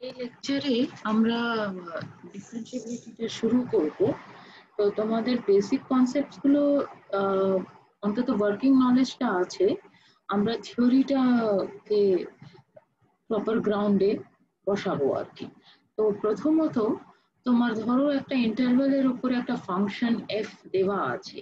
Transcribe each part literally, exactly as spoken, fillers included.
এই লেকচারে আমরা ডিফারেন্সিয়েবিলিটিটা শুরু করব। তো তোমাদের বেসিক কনসেপ্টস গুলো আহ, অন্তত ওয়ার্কিং নলেজটা আছে। আমরা থিওরিটাকে প্রপার গ্রাউন্ডে বসাবো আর কি। তো প্রথমত তোমার ধরো একটা ইন্টারভ্যালের উপরে একটা ফাংশন এফ দেওয়া আছে,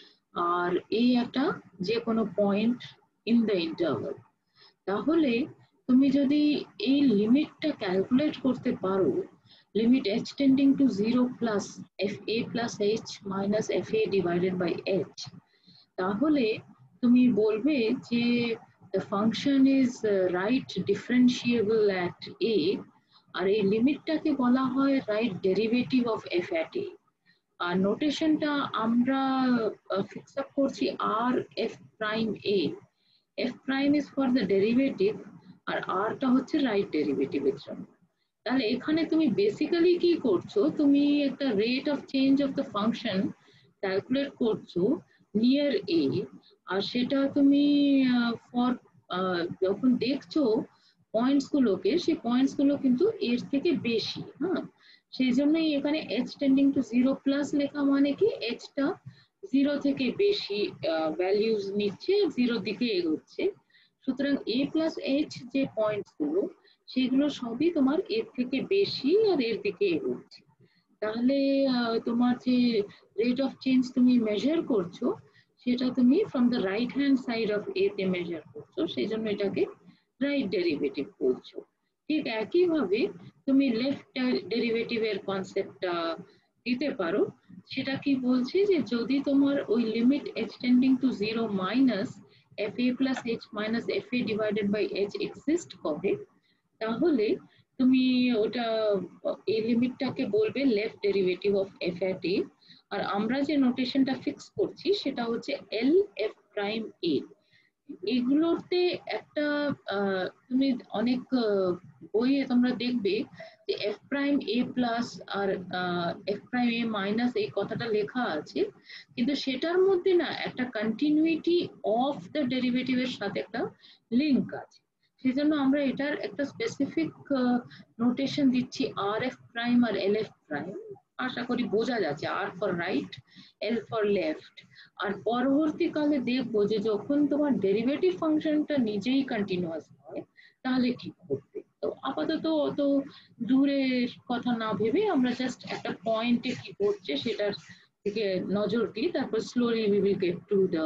আর এই একটা যে কোনো পয়েন্ট ইন দ্য ইন্টারভ্যাল। তাহলে তুমি যদি এই লিমিটটা ক্যালকুলেট করতে পারো, limit h tending to zero plus F A plus H minus F A divided by H, তাহলে তুমি বলবে যে the function is uh, right differentiable at a, আর এই লিমিটটাকে বলা হয় right derivative of F at a। আর নোটেশনটা আমরা ফিক্স আপ করছি R F prime A. f prime is for the derivative আর r টা হচ্ছে রাইট ডেরিভেটিভের জন্য। তাহলে এখানে তুমি বেসিক্যালি কি করছো, তুমি একটা rate of change of the function calculate করছো নিয়ার এ, আর সেটা তুমি ফর যখন দেখছো পয়েন্টস গুলোকে, সেই পয়েন্টস গুলো কিন্তু এর থেকে বেশি। হ্যাঁ, সেই জন্যই এখানে h tending to zero plus লেখা, মানে কি h টা জিরো থেকে বেশি ভ্যালিউজ নিচ্ছে, জিরোর দিকে এগোচ্ছে। সুতরাং এ প্লাস এইচ যে পয়েন্টস গুলো, সেগুলো সবই তোমার এর থেকে বেশি আর এর দিকে এগোচ্ছে। তাহলে তোমার যে রেট অফ চেঞ্জ তুমি মেজার করছো, সেটা তুমি from the right hand side of A তে মেজার করছো, সেই জন্য এটাকে রাইট ডেরিভেটিভ বলছো। ঠিক একইভাবে তুমি লেফট ডেরিভেটিভের কনসেপ্টটা দিতে পারো। সেটা কি বলছে যে যদি তোমার ওই limit h tending to zero minus F A plus H minus F A divided by H exist করে, তাহলে তুমি ওটা এই লিমিটটাকে বলবে left derivative of F at A. আর আমরা যে নোটেশনটা ফিক্স করছি সেটা হচ্ছে এল এফ প্রাইম এ। এগুলোতে একটা তুমি অনেক বইয়ে তোমরা দেখবে যে এফ প্রাইম এ প্লাস আর এফ প্রাইম এ মাইনাস এই কথাটা লেখা আছে, কিন্তু সেটার মধ্যে না একটা কন্টিনিউইটি অফ দ্য ডেরিভেটিভের সাথে একটা লিঙ্ক আছে। সেই জন্য আমরা এটার একটা স্পেসিফিক নোটেশন দিচ্ছি আর এফ প্রাইম আর এল এফ প্রাইম। আশা করি বোঝা যাচ্ছে, R for right, L for left. আর পরবর্তীকালে দেখবো যে যখন তোমার ডেরিভেটিভ ফাংশনটা নিজেই কন্টিনিউয়াস হয়, তাহলে কি করবে। তো আপাতত অত দূরের কথা না ভেবে আমরা জাস্ট একটা পয়েন্টে কি করছে সেটার দিকে নজর দিই, তারপর slowly we will get to the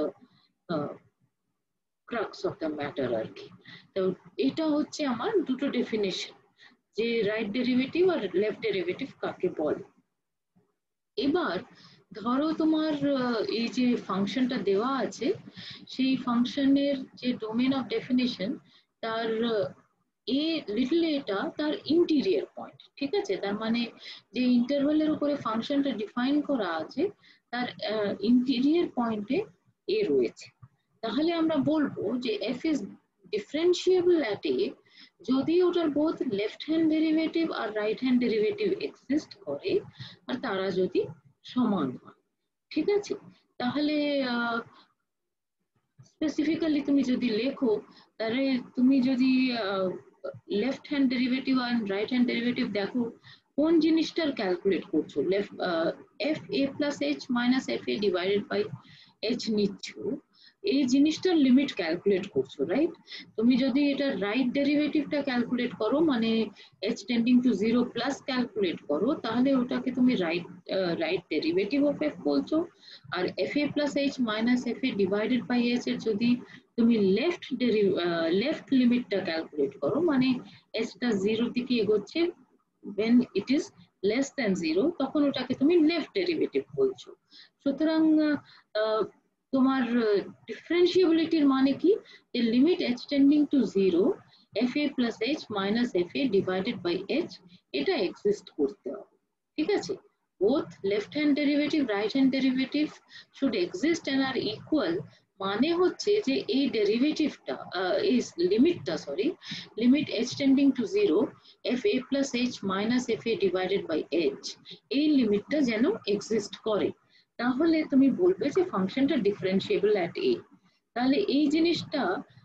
crux of the matter আর কি। তো এটা হচ্ছে আমার দুটো ডেফিনেশন, যে রাইট ডেরিভেটিভ আর লেফট ডেরিভেটিভ কাকে বলে। এবার ধরো তোমার এই যে ফাংশনটা দেওয়া আছে, সেই ফাংশনের যে ডোমেন অফ ডেফিনেশন, তার এ লিটল এটা তার ইন্টিরিয়ার পয়েন্ট। ঠিক আছে, তার মানে যে ইন্টারভ্যালের উপরে ফাংশনটা ডিফাইন করা আছে, তার ইন্টিরিয়ার পয়েন্টে এ রয়েছে। তাহলে আমরা বলবো যে F is differentiable at A যদি ওটার বোথ লেফট হ্যান্ড ডেরিভেটিভ আর রাইট হ্যান্ড ডেরিভেটিভ এক্সিস্ট করে, আর তারা যদি সমান হয়। ঠিক আছে, তাহলে স্পেসিফিক্যালি তুমি যদি লেখো, তাহলে তুমি যদি লেফট হ্যান্ড ডেরিভেটিভ আর রাইট হ্যান্ড ডেরিভেটিভ দেখো, কোন জিনিসটার ক্যালকুলেট করছো, left F A plus H minus F A divided by H নিচ্ছ, এই জিনিসটার লিমিট ক্যালকুলেট করছো, রাইট। তুমি যদি এটা রাইট ডেরিভেটিভটা ক্যালকুলেট করো, মানে h tending to zero plus calculate করো, তাহলে ওটাকে তুমি right right derivative of f বলছো। আর F A plus H minus F A divided by H এর যদি তুমি লেফট লেফট লিমিটটা ক্যালকুলেট করো, মানে h টা জিরোর দিকে এগোচ্ছে, when it is less than zero, তখন ওটাকে তুমি লেফট ডেরিভেটিভ বলছো। সুতরাং তোমার ডিফারেন্সিয়েবিলিটির মানে কি, যে limit h tending to zero F A plus H minus F A divided by H, এটা এক্সিস্ট করতে হবে। ঠিক আছে, both left hand derivative right hand derivative should exist and are equal, মানে হচ্ছে যে এই ডেরিভেটিভটা এই লিমিটটা sorry limit h tending to zero F A plus H minus F A divided by H, এই লিমিটটা যেন এক্সিস্ট করে, তাহলে তুমি বলবে যে ফাংশনটা ডিফারেন্সিয়েবল অ্যাট এ। তাহলে এই জিনিসটা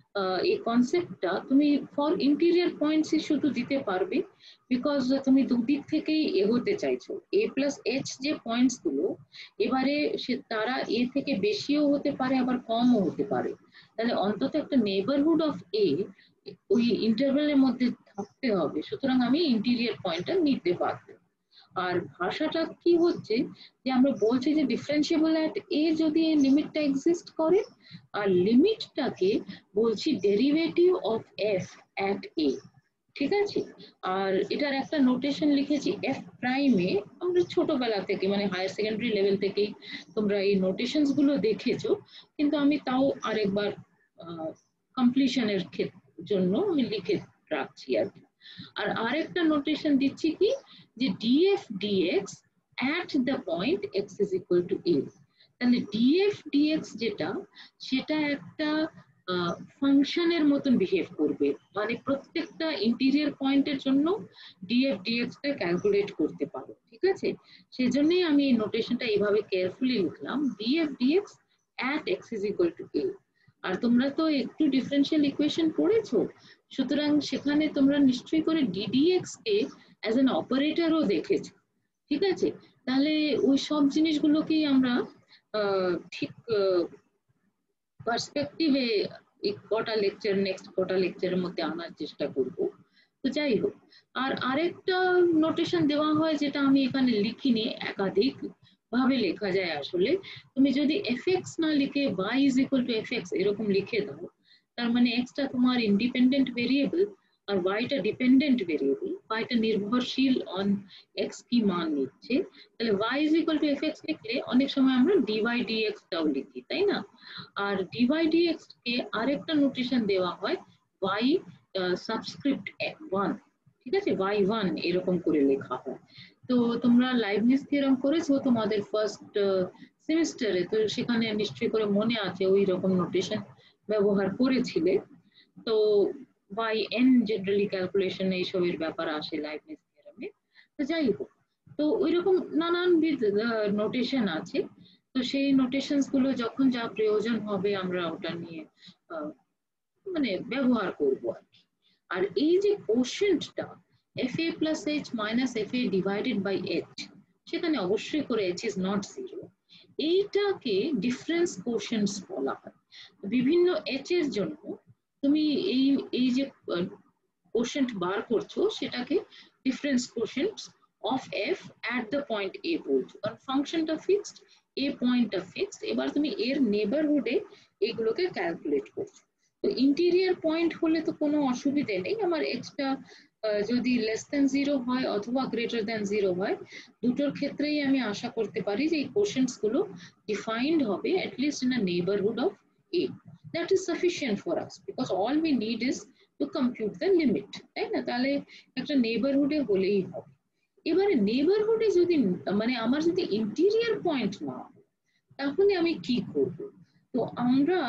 এই কনসেপ্টটা তুমি ফর ইন্টেরিয়র পয়েন্টসই শুধু দিতে পারবে, বিকজ তুমি দুদিক থেকেই এগোতে চাইছো। এ প্লাস এইচ যে পয়েন্টস গুলো, এবারে সে তারা এ থেকে বেশিও হতে পারে আবার কমও হতে পারে, তাহলে অন্তত একটা নেবারহুড অফ এ ওই ইন্টারভ্যালের মধ্যে থাকতে হবে। সুতরাং আমি ইন্টেরিয়র পয়েন্টটা নিতে পারবো। আর ভাষাটা কি হচ্ছে যে আমরা বলছি যে ডিফারেন্সিয়েবল অ্যাট এ যদি এই লিমিটটা এক্সিস্ট করে, আর লিমিটটাকে বলছি ডেরিভেটিভ অফ এফ অ্যাট এ, ঠিক আছে। আর এটার একটা নোটেশন লিখেছি এফ প্রাইমে, আমরা ছোটবেলা থেকে মানে হায়ার সেকেন্ডারি লেভেল থেকেই তোমরা এই নোটেশনস গুলো দেখেছো, কিন্তু আমি তাও আরেকবার কমপ্লিশনের জন্য আমি লিখে রাখছি আর কি। আর আরেকটা নোটেশন দিচ্ছি কি, যে df dx at the point x is equal to a, তাহলে df dx যেটা, সেটা একটা ফাংশনের মতন বিহেভ করবে, মানে প্রত্যেকটা ইন্টিরিয়র পয়েন্টের জন্য df dx টা ক্যালকুলেট করতে পারো, ঠিক আছে। সেই জন্যই আমি এই নোটেশনটা এইভাবে কেয়ারফুলি লিখলাম, df dx at x is equal to a। আর তোমরা তো একটু ডিফারেন্সিয়াল ইকুয়েশন পড়েছো, সুতরাং সেখানে তোমরা নিশ্চয়ই করে ddx কে অ্যাজ অ্যান অপারেটরও দেখেছো, ঠিক আছে। তাহলে ওই সব জিনিসগুলোকেই আমরা ঠিক পার্সপেক্টিভে কটা লেকচার নেক্সট কটা লেকচারের মধ্যে আনার চেষ্টা করব। তো যাই হোক, আর আরেকটা নোটেশন দেওয়া হয় যেটা আমি এখানে লিখিনি, একাধিক ভাবে লেখা যায় আসলে। তুমি যদি fx না লিখে y is equal to fx এরকম লিখে দাও, তার মানে x টা তোমার ইন্ডিপেন্ডেন্ট ভেরিয়েবল আর y টা ডিপেন্ডেন্ট ভেরিয়েবল, y টা নির্ভরশীল অন x কি মান নিচ্ছে, তাহলে y is equal to fx লিখলে অনেক সময় আমরা dy dx টাও লিখি, তাই না। আর dy dx কে আরেকটা নোটেশন দেওয়া হয় y সাবস্ক্রিপ্ট ওয়ান, ঠিক আছে, ওয়াই ওয়ান এরকম করে লেখা হয়। তো তোমরা লাইবনিজ থিওরেম করেছো তোমাদের ফার্স্ট সেমিস্টারে, তো সেখানে নিশ্চয়ই করে মনে আছে ওই রকম নোটেশন ব্যবহার করেছিলে। তো বাই এন জেনারেলি ক্যালকুলেশন এইসবের ব্যাপার আসে লাইবনিজ থিওরেমে। তো যাই হোক, তো ওইরকম নানানবিধ নোটেশন আছে, তো সেই নোটেশনস গুলো যখন যা প্রয়োজন হবে আমরা ওটা নিয়ে মানে ব্যবহার করব আর কি। আর এই যে কোশেন্টটা fa plus h minus fa divided by h, সেখানে অবশ্যই করে h is not zero, এইটাকে ডিফারেন্স কোশেন্টস বলা হয়। বিভিন্ন h এর জন্য তুমি এই এই যে কোশেন্ট বার করছো সেটাকে difference quotients of f at the point a বলছো, কারণ ফাংশনটা ফিক্সড, a পয়েন্টটা ফিক্সড, এবার তুমি এর নেবারহুডে এগুলোকে ক্যালকুলেট করছো। তো ইন্টেরিয়র পয়েন্ট হলে তো কোনো অসুবিধে নেই, আমার এক্সটা যদি লেস দেন জিরো হয় অথবা গ্রেটার দেন জিরো হয়, দুটোর ক্ষেত্রেই আমি আশা করতে পারি যে এই কোশেন্টস গুলো ডিফাইন্ড হবে at least in a neighborhood of a. That is sufficient for us because all we need is to compute the limit, তাই না। তাহলে একটা নেবারহুডে হলেই হবে। এবারে নেবারহুডে যদি মানে আমার যদি ইন্টেরিয়র পয়েন্ট না হয়, তাহলে আমি কি করব? তো আমরা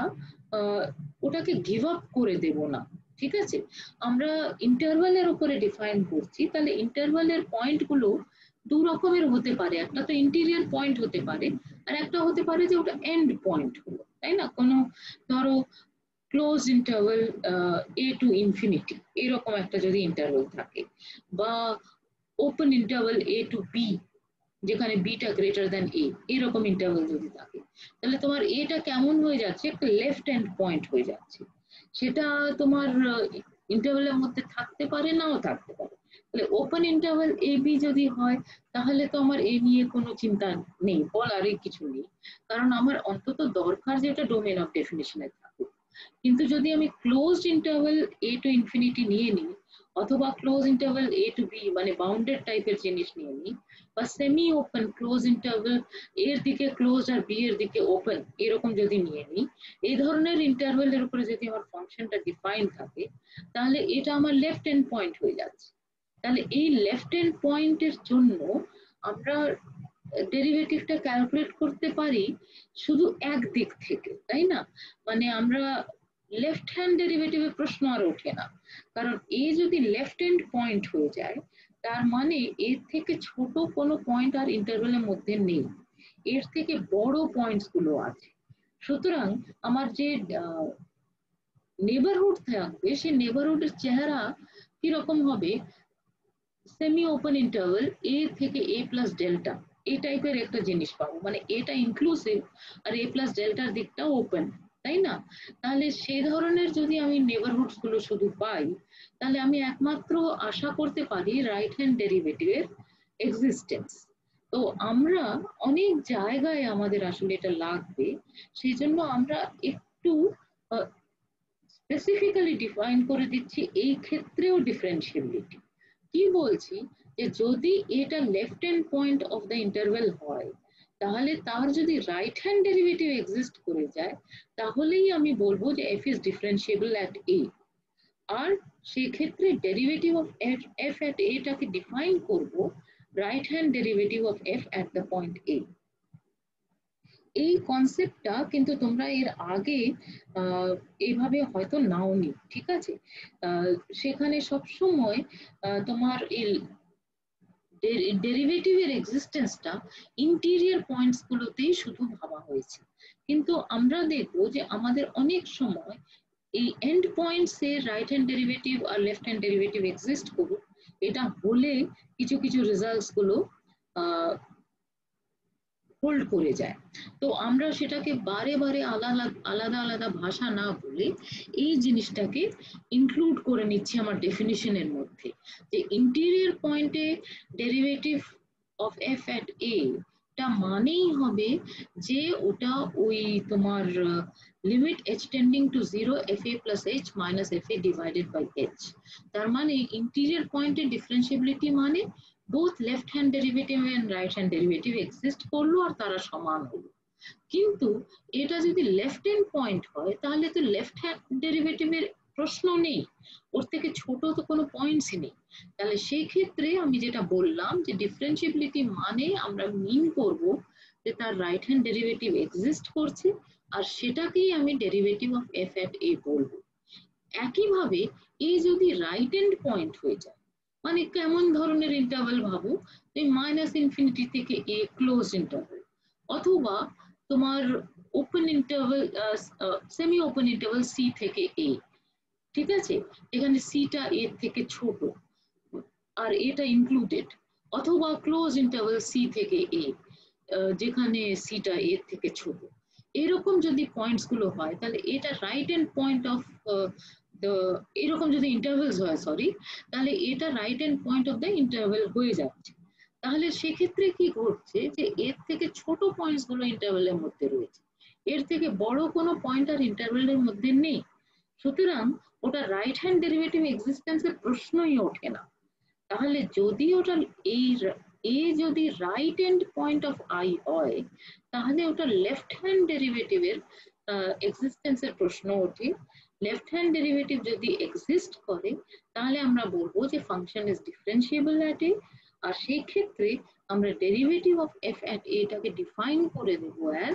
ওটাকে গিভ আপ করে দেব না, ঠিক আছে। আমরা ইন্টারভালের উপরে ডিফাইন করছি, তাহলে ইন্টারভালের পয়েন্ট গুলো দু রকমের হতে পারে, একটা তো ইন্টেরিয়র পয়েন্ট হতে পারে, আর একটা হতে পারে যে ওটা এন্ড পয়েন্ট হলো, তাই না। কোনো ধরো close interval A to infinity এরকম একটা যদি ইন্টারভাল থাকে, বা open interval A to B যেখানে বিটা গ্রেটার দেন এ এরকম ইন্টারভাল যদি থাকে, তাহলে তোমার এটা কেমন হয়ে যাচ্ছে, একটা লেফট হ্যান্ড পয়েন্ট হয়ে যাচ্ছে। সেটা তোমার ইন্টারভালের মধ্যে থাকতে পারে নাও থাকতে পারে। তাহলে ওপেন ইন্টারভাল এ বি যদি হয়, তাহলে তো আমার এ নিয়ে কোনো চিন্তা নেই, বলারই কিছু নেই, কারণ আমার অন্তত দরকার যে এটা ডোমেন অফ ডেফিনিশনে থাকুক। কিন্তু যদি আমি closed interval A to infinity নিয়ে নিই, অথবা close interval A to B মানে বাউন্ডেড টাইপের জিনিস নিয়ে নিই, বা সেমি ওপেন ক্লোজ ইন্টারভাল এর দিকে ক্লোজ আর বি এর দিকে ওপেন এরকম যদি নিয়ে নিই, এই ধরনের ইন্টারভালের উপরে যদি আমার ফাংশনটা ডিফাইন থাকে, তাহলে এটা আমার লেফট হ্যান্ড পয়েন্ট হয়ে যাচ্ছে। তাহলে এই লেফট হ্যান্ড পয়েন্টের জন্য আমরা ডেরিভেটিভটা ক্যালকুলেট করতে পারি শুধু এক দিক থেকে, তাই না। মানে আমরা লেফট হ্যান্ড ডেরিভেটিভের প্রশ্ন আর ওঠে না, কারণ এ যদি লেফট হ্যান্ড পয়েন্ট হয়ে যায়, তার মানে এর থেকে ছোট কোনো পয়েন্ট আর ইন্টারভ্যালের মধ্যে নেই, এর থেকে বড় পয়েন্টস গুলো আছে। সুতরাং আমার যে নেবারহুড থাকবে, সেই নেবারহুডের চেহারা কিরকম হবে, সেমি ওপেন ইন্টারভাল এ থেকে এ প্লাস ডেল্টা এই টাইপের একটা জিনিস পাবো, মানে এটা ইনক্লুসিভ আর এ প্লাস ডেল্টার দিকটা ওপেন, তাই না? তাহলে সেই ধরনের যদি আমি নেবারহুডস গুলো শুধু পাই, তাহলে আমি একমাত্র আশা করতে পারি রাইট হ্যান্ড ডেরিভেটিভের এক্সিস্টেন্স। তো আমরা অনেক জায়গায় আমাদের আসলে এটা লাগবে, সেই জন্য আমরা একটু স্পেসিফিক্যালি ডিফাইন করে দিচ্ছি এই ক্ষেত্রেও ডিফারেন্সিবিলিটি। কি বলছি, যে যদি এটা left hand point of the interval হয়, তাহলে তার যদি রাইট হ্যান্ড ডেরিভেটিভ এক্সিস্ট করে যায়, তাহলেই আমি বলবো যে এফ ইজ ডিফারেন্সিয়েবল অ্যাট এ। আর সেক্ষেত্রে derivative of F F at এটাকে ডিফাইন করব right hand derivative of F at the point A. এই কনসেপ্টটা কিন্তু তোমরা এর আগে এইভাবে হয়তো নাওনি, ঠিক আছে? সেখানে সবসময় তোমার এই ডেরিভেটিভের এক্সিস্টেন্সটা ইন্টিরিয়র পয়েন্টস গুলোতেই শুধু ভাবা হয়েছে, কিন্তু আমরা দেখবো যে আমাদের অনেক সময় এই এন্ড পয়েন্টস এর রাইট হ্যান্ড ডেরিভেটিভ আর লেফট হ্যান্ড ডেরিভেটিভ এক্সিস্ট করুক, এটা হলে কিছু কিছু রেজাল্টস গুলো আহ হোল্ড করে যায়। তো আমরা সেটাকে বারে বারে আলাদা আলাদা আলাদা ভাষা না বলে এই জিনিসটাকে ইনক্লুড করে নিচ্ছি আমার ডেফিনিশনের মধ্যে, যে ইন্টেরিয়র পয়েন্টে derivative of F at a টা মানেই হবে যে ওটা ওই তোমার limit h tending to zero F A plus H minus F A divided by h. তার মানে ইন্টেরিয়র পয়েন্টে ডিফারেন্সিবিলিটি মানে both left hand derivative and right hand derivative exist করলো আর তারা সমান হলো। কিন্তু এটা যদি লেফট হ্যান্ড পয়েন্ট হয়, তাহলে তো লেফট হ্যান্ড ডেরিভেটিভের প্রশ্ন নেই, ওর থেকে ছোট তো কোনো পয়েন্টসই নেই। তাহলে সেই ক্ষেত্রে আমি যেটা বললাম যে ডিফারেন্সিবিলিটি মানে আমরা মিন করব যে তার রাইট হ্যান্ড ডেরিভেটিভ এক্সিস্ট করছে, আর সেটাকেই আমি derivative of F at a বলবো। একইভাবে এই যদি রাইট হ্যান্ড পয়েন্ট হয়ে যায়, মানে কেমন ধরনের ইন্টারভেল ভাবো, এই মাইনাস ইনফিনিটি থেকে এ ক্লোজ ইন্টারভেল, অথবা তোমার open interval semi open interval c থেকে এ, ঠিক আছে? এখানে সিটা এর থেকে ছোট আর এটা ইনক্লুডেড, অথবা ক্লোজ ইন্টারভেল সি থেকে এ যেখানে সিটা এর থেকে ছোট। এরকম যদি পয়েন্টস গুলো হয়, তাহলে এটা right hand point of the, এরকম যদি ইন্টারভেলস হয় সরি, তাহলে এটা right hand point of the interval হয়ে যাচ্ছে। তাহলে সেক্ষেত্রে কি ঘটছে, যে এর থেকে ছোট পয়েন্টস গুলো ইন্টারভেলের মধ্যে রয়েছে, এর থেকে বড় কোনো পয়েন্ট আর ইন্টারভেলের মধ্যে নেই, সুতরাং ওটা রাইট হ্যান্ড ডেরিভেটিভ এক্সিস্টেন্সের প্রশ্নই ওঠে না। তাহলে যদি ওটা এই এ যদি right hand point of I হয়, তাহলে ওটা লেফট হ্যান্ড ডেরিভেটিভের এক্সিস্টেন্সের প্রশ্ন ওঠে। লেফট হ্যান্ড ডেরিভেটিভ যদি এক্সিস্ট করে, তাহলে আমরা বলবো যে ফাংশন ইজ ডিফারেন্সিয়েবল অ্যাট এ, আর সেই ক্ষেত্রে আমরা derivative of F at a টাকে ডিফাইন করে দেবো as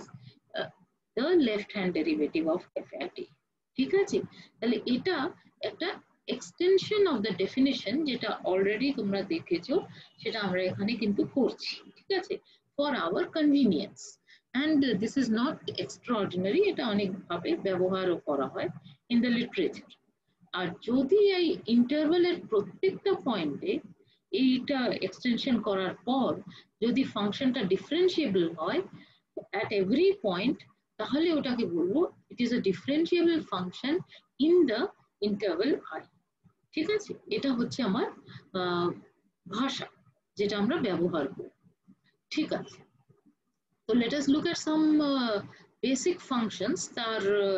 the left hand derivative of F at এ। ঠিক আছে? তাহলে এটা একটা এক্সটেনশন অফ দ্য ডেফিনিশন, যেটা অলরেডি তোমরা দেখেছো, সেটা আমরা এখানে কিন্তু করছি, ঠিক আছে, for our convenience. And this is not extraordinary, এটা অনেকভাবে ব্যবহারও করা হয় ইন দ্য লিটারেচার। আর যদি এই ইন্টারভেলের প্রত্যেকটা পয়েন্টে এইটা এক্সটেনশন করার পর যদি ফাংশনটা ডিফারেন্সিয়েবল হয় at every point, তাহলে ওটাকে বলবো it is a differentiable function in the interval I. ঠিক আছে? এটা হচ্ছে আমার ভাষা যেটা আমরা ব্যবহার করি। ঠিক আছে, তো let us look at some basic functions, তার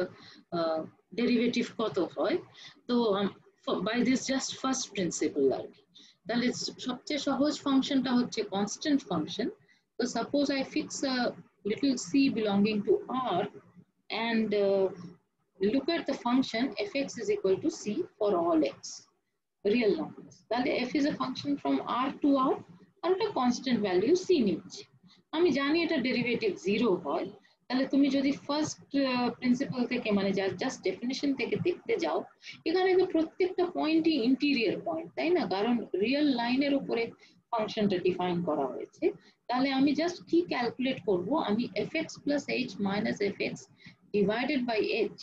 ডেরিভেটিভ কত হয়। তো by this just first principle আর কি। তাহলে সবচেয়ে সহজ ফাংশনটা হচ্ছে constant function. So suppose I fix a little c belonging to R and uh, look at the function fx is equal to c for all x real numbers. তাহলে f is a function from R to R আর একটা constant value c নিচ্ছে। আমি জানি এটা derivative zero হয়। তাহলে তুমি যদি ফার্স্ট প্রিন্সিপাল থেকে মানে জাস্ট ডেফিনিশন থেকে দেখতে যাও, এখানে তো প্রত্যেকটা পয়েন্টই ইন্টিরিয়র পয়েন্ট, তাই না? কারণ রিয়েল লাইনের উপরে ফাংশনটা ডিফাইন করা হয়েছে। তাহলে আমি জাস্ট কি ক্যালকুলেট করব, আমি fx plus h minus fx divided by h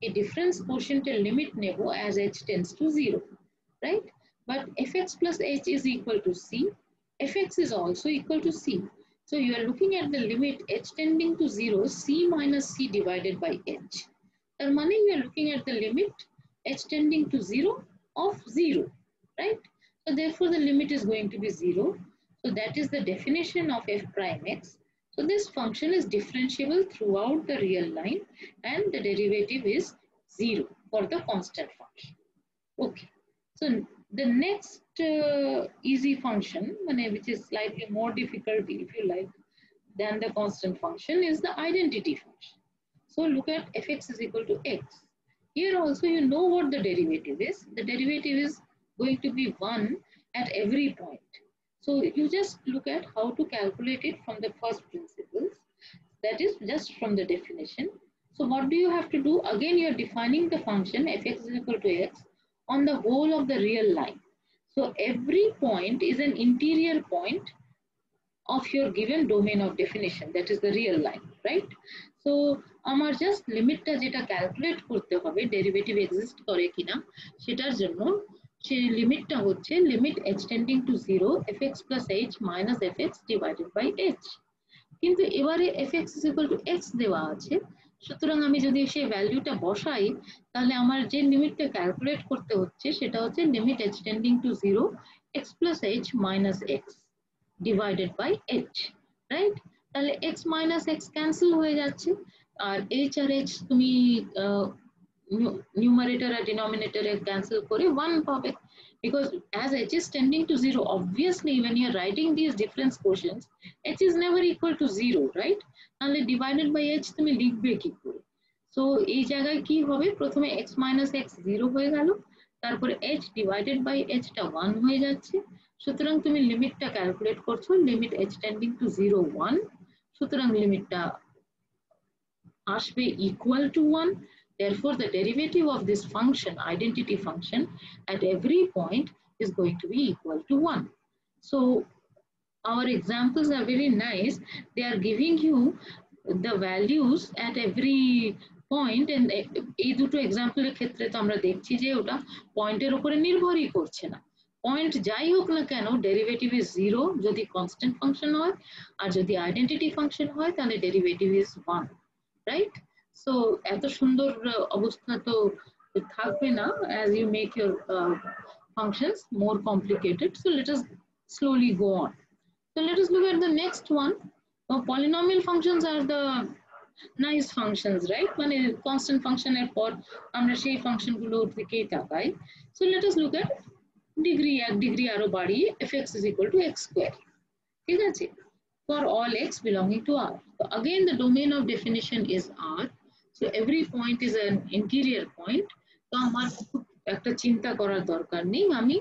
এই ডিফারেন্স কোএফিসিয়েন্টের লিমিট নেব as h tends to zero, right? But fx plus h is equal to c, fx is also equal to c. So you are looking at the limit h tending to zero, c minus c divided by h. That means you are looking at the limit h tending to zero of zero, right? So therefore the limit is going to be zero. So that is the definition of f prime x. So this function is differentiable throughout the real line and the derivative is zero for the constant function. Okay. So the next uh, easy function, which is slightly more difficult if you like than the constant function, is the identity function. So look at fx is equal to x. Here also you know what the derivative is. The derivative is going to be one at every point. So you just look at how to calculate it from the first principles. That is just from the definition. So what do you have to do? Again, you are defining the function fx is equal to x on the whole of the real line. So every point is an interior point of your given domain of definition, that is the real line, right? So আমার just লিমিটটা যেটা calculate করতে হবে derivative exist করে কিনা সেটার জন্য সেই লিমিটটা হচ্ছে limit h tending to zero fx plus h minus fx divided by h. কিন্তু এবারে fx is equal to x দেওয়া আছে, সুতরাং আমি যদি সেই ভ্যালুটা বসাই তাহলে আমার যে লিমিটটা ক্যালকুলেট করতে হচ্ছে সেটা হচ্ছে limit h tending to zero x plus h minus x divided by h, right? তাহলে x minus x ক্যান্সেল হয়ে যাচ্ছে আর h আর h তুমি numerator আর denominator এ ক্যান্সেল করে one পাবে, because as h is tending to zero, obviously when you are writing these difference quotients h is never equal to zero, right? তাহলে divided by h তুমি লিখবে কি করে? So এই জায়গায় কি হবে, প্রথমে x minus x zero হয়ে গেল, তারপরে h divided by h টা one হয়ে যাচ্ছে, সুতরাং তুমি লিমিটটা ক্যালকুলেট করছো limit h tending to zero one, সুতরাং লিমিটটা আসবে equal to one. Therefore the derivative of this function, identity function, at every point is going to be equal to one. So our examples are very nice. They are giving you the values at every point, and এই দুটো এক্সাম্পলের ক্ষেত্রে তো আমরা দেখছি যে ওটা পয়েন্টের উপরে নির্ভরই করছে না, পয়েন্ট যাই হোক না কেন ডেরিভেটিভ ইজ জিরো যদি কনস্ট্যান্ট ফাংশন হয়, আর যদি আইডেন্টিটি ফাংশন হয় তাহলে derivative is one, right? So এত সুন্দর অবস্থা তো থাকবে না as you make your uh, functions more complicated. So let us slowly go on. So let us look at the next one. Now, polynomial functions are the nice functions, right? মানে constant function এর পর আমরা সেই function গুলোর দিকেই তাকাই. So let us look at degree, এক degree আরো বাড়িয়ে fx is equal to x square. ঠিক আছে? For all x belonging to R. So again the domain of definition is R. So every point is an interior point. তো আমার একটা চিন্তা করার দরকার নেই, আমি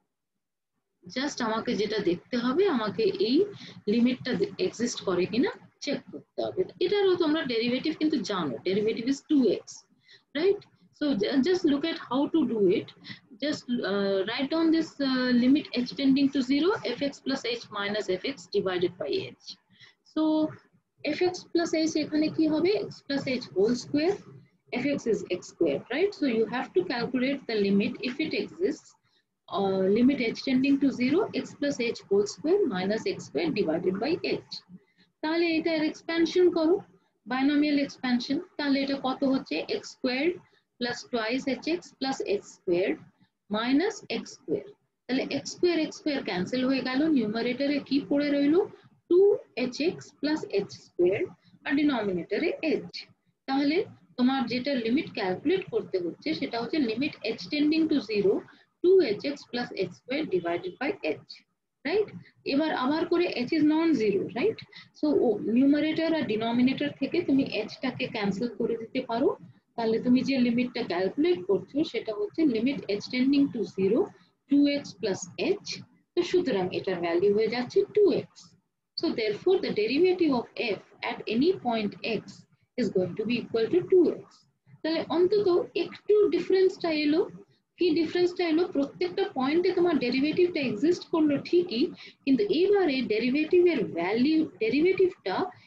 জাস্ট আমাকে যেটা দেখতে হবে আমাকে এই লিমিটটা এক্সিস্ট করে কিনা চেক করতে হবে। এটারও তোমরা ডেরিভেটিভ কিন্তু জানো, derivative is two x, right? So just look at how to do it. Just uh, write down this uh, limit h tending to zero fx plus h minus fx divided by h. So fx plus h ekhane ki hobe, x plus h whole square, fx is x square, right? So you have to calculate the limit if it exists, uh, limit h tending to zero x plus h whole square minus x square divided by h. তাহলে এটার expansion করো, binomial expansion, তাহলে এটা কত হচ্ছে x squared plus twice hx plus x squared minus x square. তাহলে x square x square cancel হয়ে গেল, নিউমারেটরে কি পড়ে রইলো two h x plus h squared আর ডিনোমিনেটরে h। তাহলে তোমার যেটা লিমিট ক্যালকুলেট করতে হচ্ছে সেটা হচ্ছে limit h tending to zero two h x plus h squared divided by h, right? এবার আবার করে h is non zero, right? So numerator আর ডিনোমিনেটর থেকে তুমি h টাকে ক্যান্সেল করে দিতে পারো, তাহলে তুমি যে লিমিটটা ক্যালকুলেট করছো সেটা হচ্ছে limit h tending to zero two x plus h, তো সুতরাং এটার ভ্যালু হয়ে যাচ্ছে two x. So therefore the derivative of f at any point x is going to be equal to two x. তাহলে অন্তত একটু ডিফারেন্সটা এলো, কি ডিফারেন্সটা এলো, প্রত্যেকটা পয়েন্টে তোমার ডেরিভেটিভটা এক্সিস্ট করলো ঠিকই, কিন্তু এইবারে ডেরিভেটিভের ভ্যালু, ডেরিভেটিভটা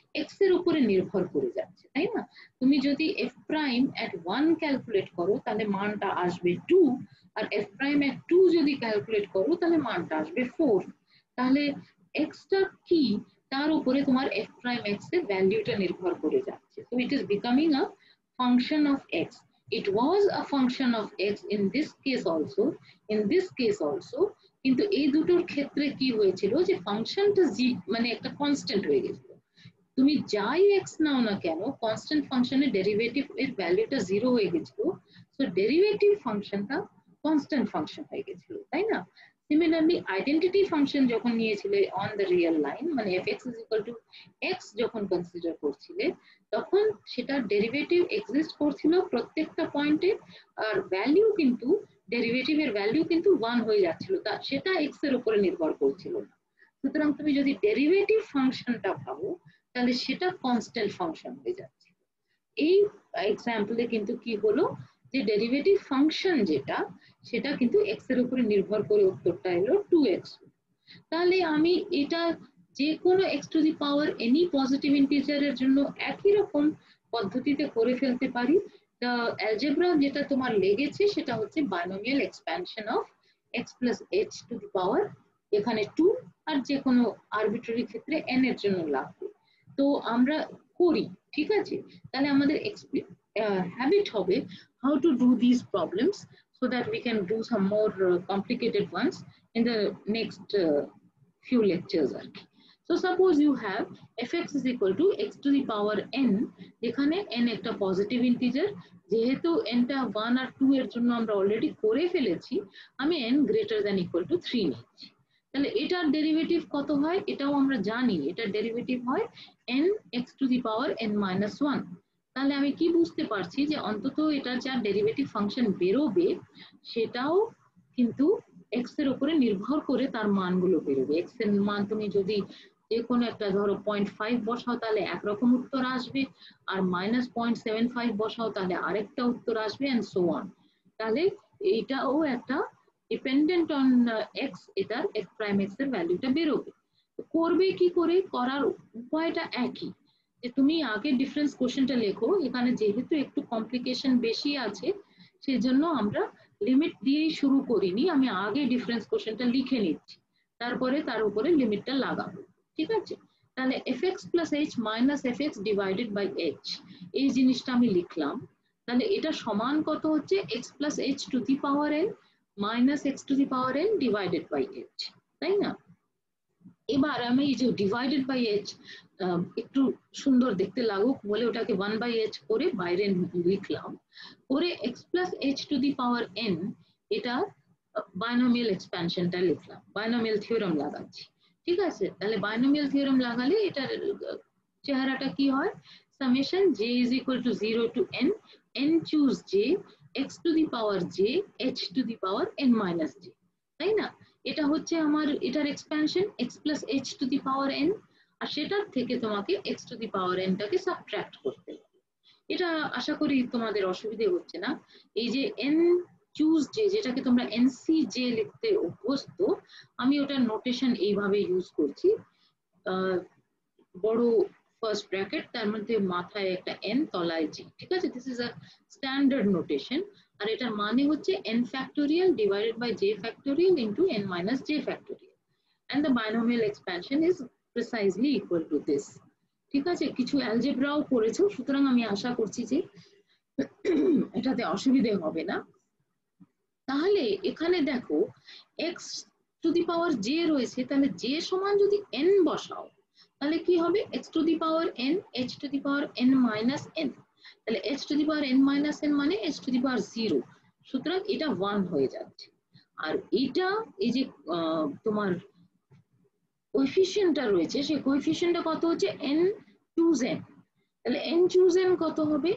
এক্স এর উপরে নির্ভর করে যাচ্ছে, তাই না? তুমি যদি f prime at one calculate করো তাহলে মানটা আসবে টু, আর এফ প্রাইম এট টু যদি ক্যালকুলেট করো তাহলে মানটা আসবে ফোর। তাহলে এক্সটা কি তার উপরে তোমার এফ প্রাইম এক্স এর ভ্যালুটা নির্ভর করে যাচ্ছে। So it is becoming a function of x. It was a function of x in this case also, in this case also, কিন্তু এই দুটোর ক্ষেত্রে কি হয়েছিল যে ফাংশনটা জি মানে একটা কনস্ট্যান্ট হয়ে গেছিল। তুমি যাই এক্স নাও না কেন কনস্ট্যান্ট ফাংশনের ডেরিভেটিভ এর ভ্যালুটা জিরো হয়ে গেছিল, সো ডেরিভেটিভ ফাংশনটা কনস্ট্যান্ট ফাংশন হয়ে গেছিল, তাই না? সিমিলারলি আইডেন্টিটি ফাংশন যখন নিয়েছিলে অন দ্য রিয়েল লাইন মানে f x is equal to x যখন কনসিডার করছিলে তখন সেটা ডেরিভেটিভ এক্সিস্ট করছিল প্রত্যেকটা পয়েন্টে, আর ভ্যালু কিন্তু ডেরিভেটিভের ভ্যালু কিন্তু ওয়ান হয়ে যাচ্ছিল, তা সেটা এক্স এর উপরে নির্ভর করছিল না। সুতরাং তুমি যদি ডেরিভেটিভ ফাংশনটা পাবো তাহলে সেটা কনস্ট্যান্ট ফাংশন হয়ে যাচ্ছে। এই এক্সাম্পলে কিন্তু কি হলো যে ডেরিভেটিভ ফাংশন যেটা সেটা কিন্তু এক্স এর উপরে নির্ভর করে উত্তরটা এলো টু এক্স। তাহলে আমি এটা যে কোনো x to the power any positive ইন্টিজারের জন্য একই রকম পদ্ধতিতে করে ফেলতে পারি। দ্য অ্যালজেব্রা যেটা তোমার লেগেছে সেটা হচ্ছে binomial expansion of x plus h to the power, এখানে টু আর যে কোনো আরবিট্রারি ক্ষেত্রে এন এর জন্য লাগবে। তো আমরা করি, ঠিক আছে? তাহলে আমাদের হ্যাবিট হবে how to do these problems so that we can do some more uh, complicated ones in the next uh, few lectures. So suppose you have fx is equal to x to the power n, যেখানে n একটা positive integer, যেহেতু n টা one আর two এর জন্য আমরা already করে ফেলেছি, আমি n greater than equal to three নিচ্ছি। তাহলে এটার ডেরিভেটিভ কত হয় এটাও আমরা জানি, এটার ডেরিভেটিভ হয় n x to the power n minus one। তাহলে আমি কি বুঝতে পারছি যে অন্তত এটা যা ডেরিভেটিভ ফাংশন বেরোবে সেটাও কিন্তু এক্স এর উপরে নির্ভর করে তার মানগুলো বেরোবে। এক্স এর মান তুমি যদি যে কোনো একটা ধরো পয়েন্ট ফাইভ বসাও তাহলে একরকম উত্তর আসবে, আর মাইনাস পয়েন্ট সেভেন ফাইভ বসাও তাহলে আরেকটা উত্তর আসবে, এন্ড সো অন। তাহলে এইটাও একটা ডিপেন্ডেন্ট অন এক্স, এটার এফ প্রাইম এক্স এর ভ্যালুটা বেরোবে। করবে কি করে, করার উপায়টা একই, যে তুমি আগে ডিফারেন্স কোশ্চেনটা লেখো, এখানে যেহেতু একটু কমপ্লিকেশন বেশি আছে সেজন্য আমরা লিমিট দিয়েই শুরু করিনি, আমি আগে ডিফারেন্স কোশ্চেনটা লিখে নিচ্ছি তারপরে তার উপরে লিমিটটা লাগাবো, ঠিক আছে? তাহলে fx plus h minus fx divided by h এই জিনিসটা আমি লিখলাম। তাহলে এটা সমান কত হচ্ছে x plus h to the power n minus x to the power n divided by h, তাই না? এবার আমি এই যে ডিভাইডেড বাই এইচ একটু সুন্দর দেখতে লাগুক বলে ওটাকে ওয়ান বাই এইচ করে বাইরে লিখলাম, করে x plus h to the power n এটা বাইনোমিয়াল এক্সপ্যানশনটা লিখলাম, বাইনোমিয়াল থিওরাম লাগাচ্ছি, ঠিক আছে? তাহলে বাইনোমিয়াল থিওরাম লাগালে এটার চেহারাটা কি হয়, summation j is equal to zero to n n choose j x to the power j h to the power n minus j, তাই না? এটা হচ্ছে আমার এটার expansion x plus h to the power n, আর সেটার থেকে তোমাকে x to the power n টাকে সাবট্রাক্ট করতে হবে। এটা আশা করি তোমাদের অসুবিধে হচ্ছে না। এই যে n চুজ জে যেটাকে তোমরা এনসি জে লিখতে অভ্যস্ত, আমি ওটার নোটেশন এইভাবে ইউজ করছি, বড় ফার্স্ট ব্র্যাকেট তার মধ্যে মাথায় একটা n তলায় জি, ঠিক আছে? This is a standard notation, আর এটার মানে হচ্ছে n factorial divided by j factorial into n minus j factorial, and the binomial expansion is precisely equal to this, ঠিক আছে? কিছু অ্যালজেব্রাও করেছো, সুতরাং আমি আশা করছি যে এটাতে অসুবিধে হবে না। তাহলে এখানে দেখো x to the power j রয়েছে, তাহলে j সমান যদি n বসাও তাহলে কি হবে, x to the power n h to the power n minus n, তাহলে h to the power n minus n মানে h to the power zero, সুতরাং এটা ওয়ান হয়ে যাচ্ছে। আর এটা এই যে তোমার কোএফিসিয়েন্টটা রয়েছে সেই কোএফিসিয়েন্টটা কত হচ্ছে n চুজ n, তাহলে n চুজ n কত হবে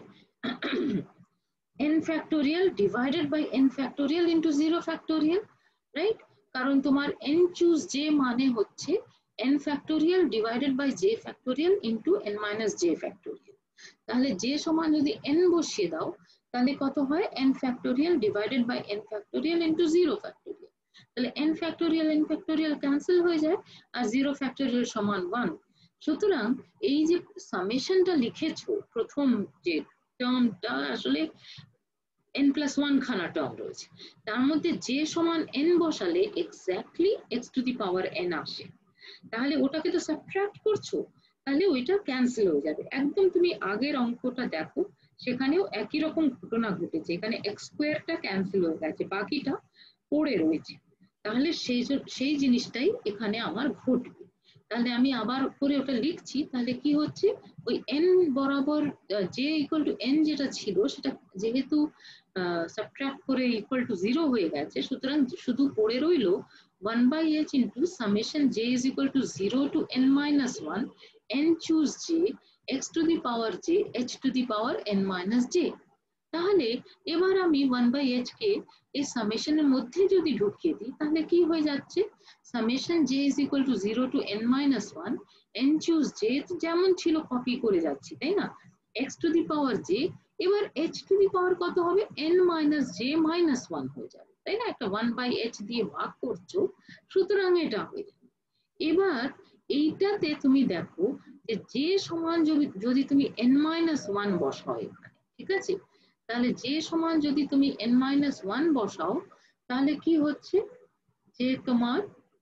n factorial divided by n factorial into zero factorial, right? কারণ তোমার n চুজ j মানে হচ্ছে n factorial divided by j factorial into n minus j factorial, তাহলে j সমান যদি n বসিয়ে দাও তাহলে কত হয় n factorial divided by n factorial into zero factorial, তাহলে n factorial n factorial cancel হয়ে যায় আর zero factorial সমান ওয়ান, সুতরাং এই যে সামেশনটা লিখেছো প্রথম যে টার্মটা আসলে n প্লাস ওয়ান খানা টার্ম রয়েছে, তার মধ্যে যে সমান n বসালে exactly x to the power n আসে, তাহলে ওটাকে তো সাবট্রাক্ট করছো, তাহলে ওইটা ক্যান্সেল হয়ে যাবে। একদম তুমি আগের অঙ্কটা দেখো, সেখানেও একই রকম ঘটনা ঘটেছে, এখানে এক্স স্কোয়ারটা ক্যান্সেল হয়ে গেছে, বাকিটা পড়ে রয়েছে, তাহলে সেই সেই জিনিসটাই এখানে আমার ঘটবে। তাহলে আমি আবার করে ওটা লিখছি, তাহলে কি হচ্ছে ওই n বরাবর যে ইকুয়াল টু n যেটা ছিল সেটা যেহেতু সাবট্রাক্ট করে ইকুয়াল টু জিরো হয়ে গেছে, সুতরাং শুধু পড়ে রইল one by h into summation j is equal to zero to n minus one n choose j x to the power j h to the power n minus j। তাহলে এবার আমি one by h কে এই সামেশনের মধ্যে যদি ঢুকিয়ে দিই, তাহলে কি হয়ে যাচ্ছে summation j is equal to zero to n minus one n choose j যেমন ছিল কপি করে যাচ্ছি, তাই না, x to the power j, এবার h to the power কত হবে n minus j minus one হয়ে যাবে, তাই না, একটা one by h দিয়ে ভাগ করছো, সুতরাং এটা হয়ে যাবে। এবার এইটাতে তুমি দেখো যে যে সমান যদি যদি তুমি n minus one বসাও এখানে, ঠিক আছে, তাহলে যে সমান যদি তুমি n minus one বসাও, তাহলে কি হচ্ছে যে তোমার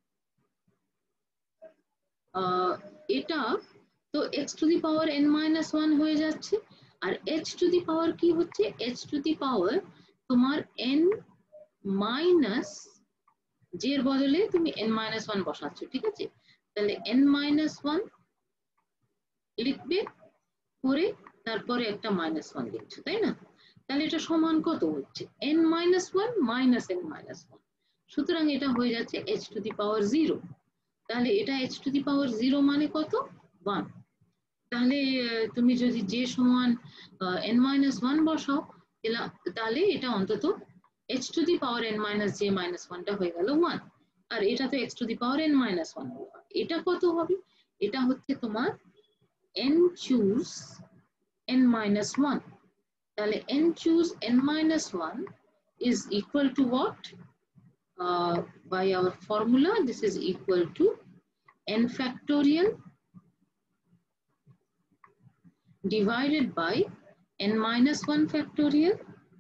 আহ এটা তো x to the power n minus one হয়ে যাচ্ছে, আর h to the power কি হচ্ছে h to the power তোমার n minus j এর বদলে তুমি n minus one বসাচ্ছ, ঠিক আছে, তাহলে n minus one লিখবে করে তারপরে একটা মাইনাস ওয়ান লিখছো, তাই না, তাহলে এটা সমান কত হচ্ছে n minus one minus n minus one, সুতরাং এটা হয়ে যাচ্ছে h to the power zero, তাহলে এটা h to the power zero মানে কত one, তাহলে তুমি যদি j সমান n minus one বসাও তাহলে এটা অন্তত h to the power n minus j minus one টা হয়ে গেল one, আর এটা তো x to the power n minus one হলো, এটা কত হবে, এটা হচ্ছে তোমার n choose n minus one, তাহলে n choose n minus one is equal to what, uh, by our formula this is equal to n factorial divided by n minus one factorial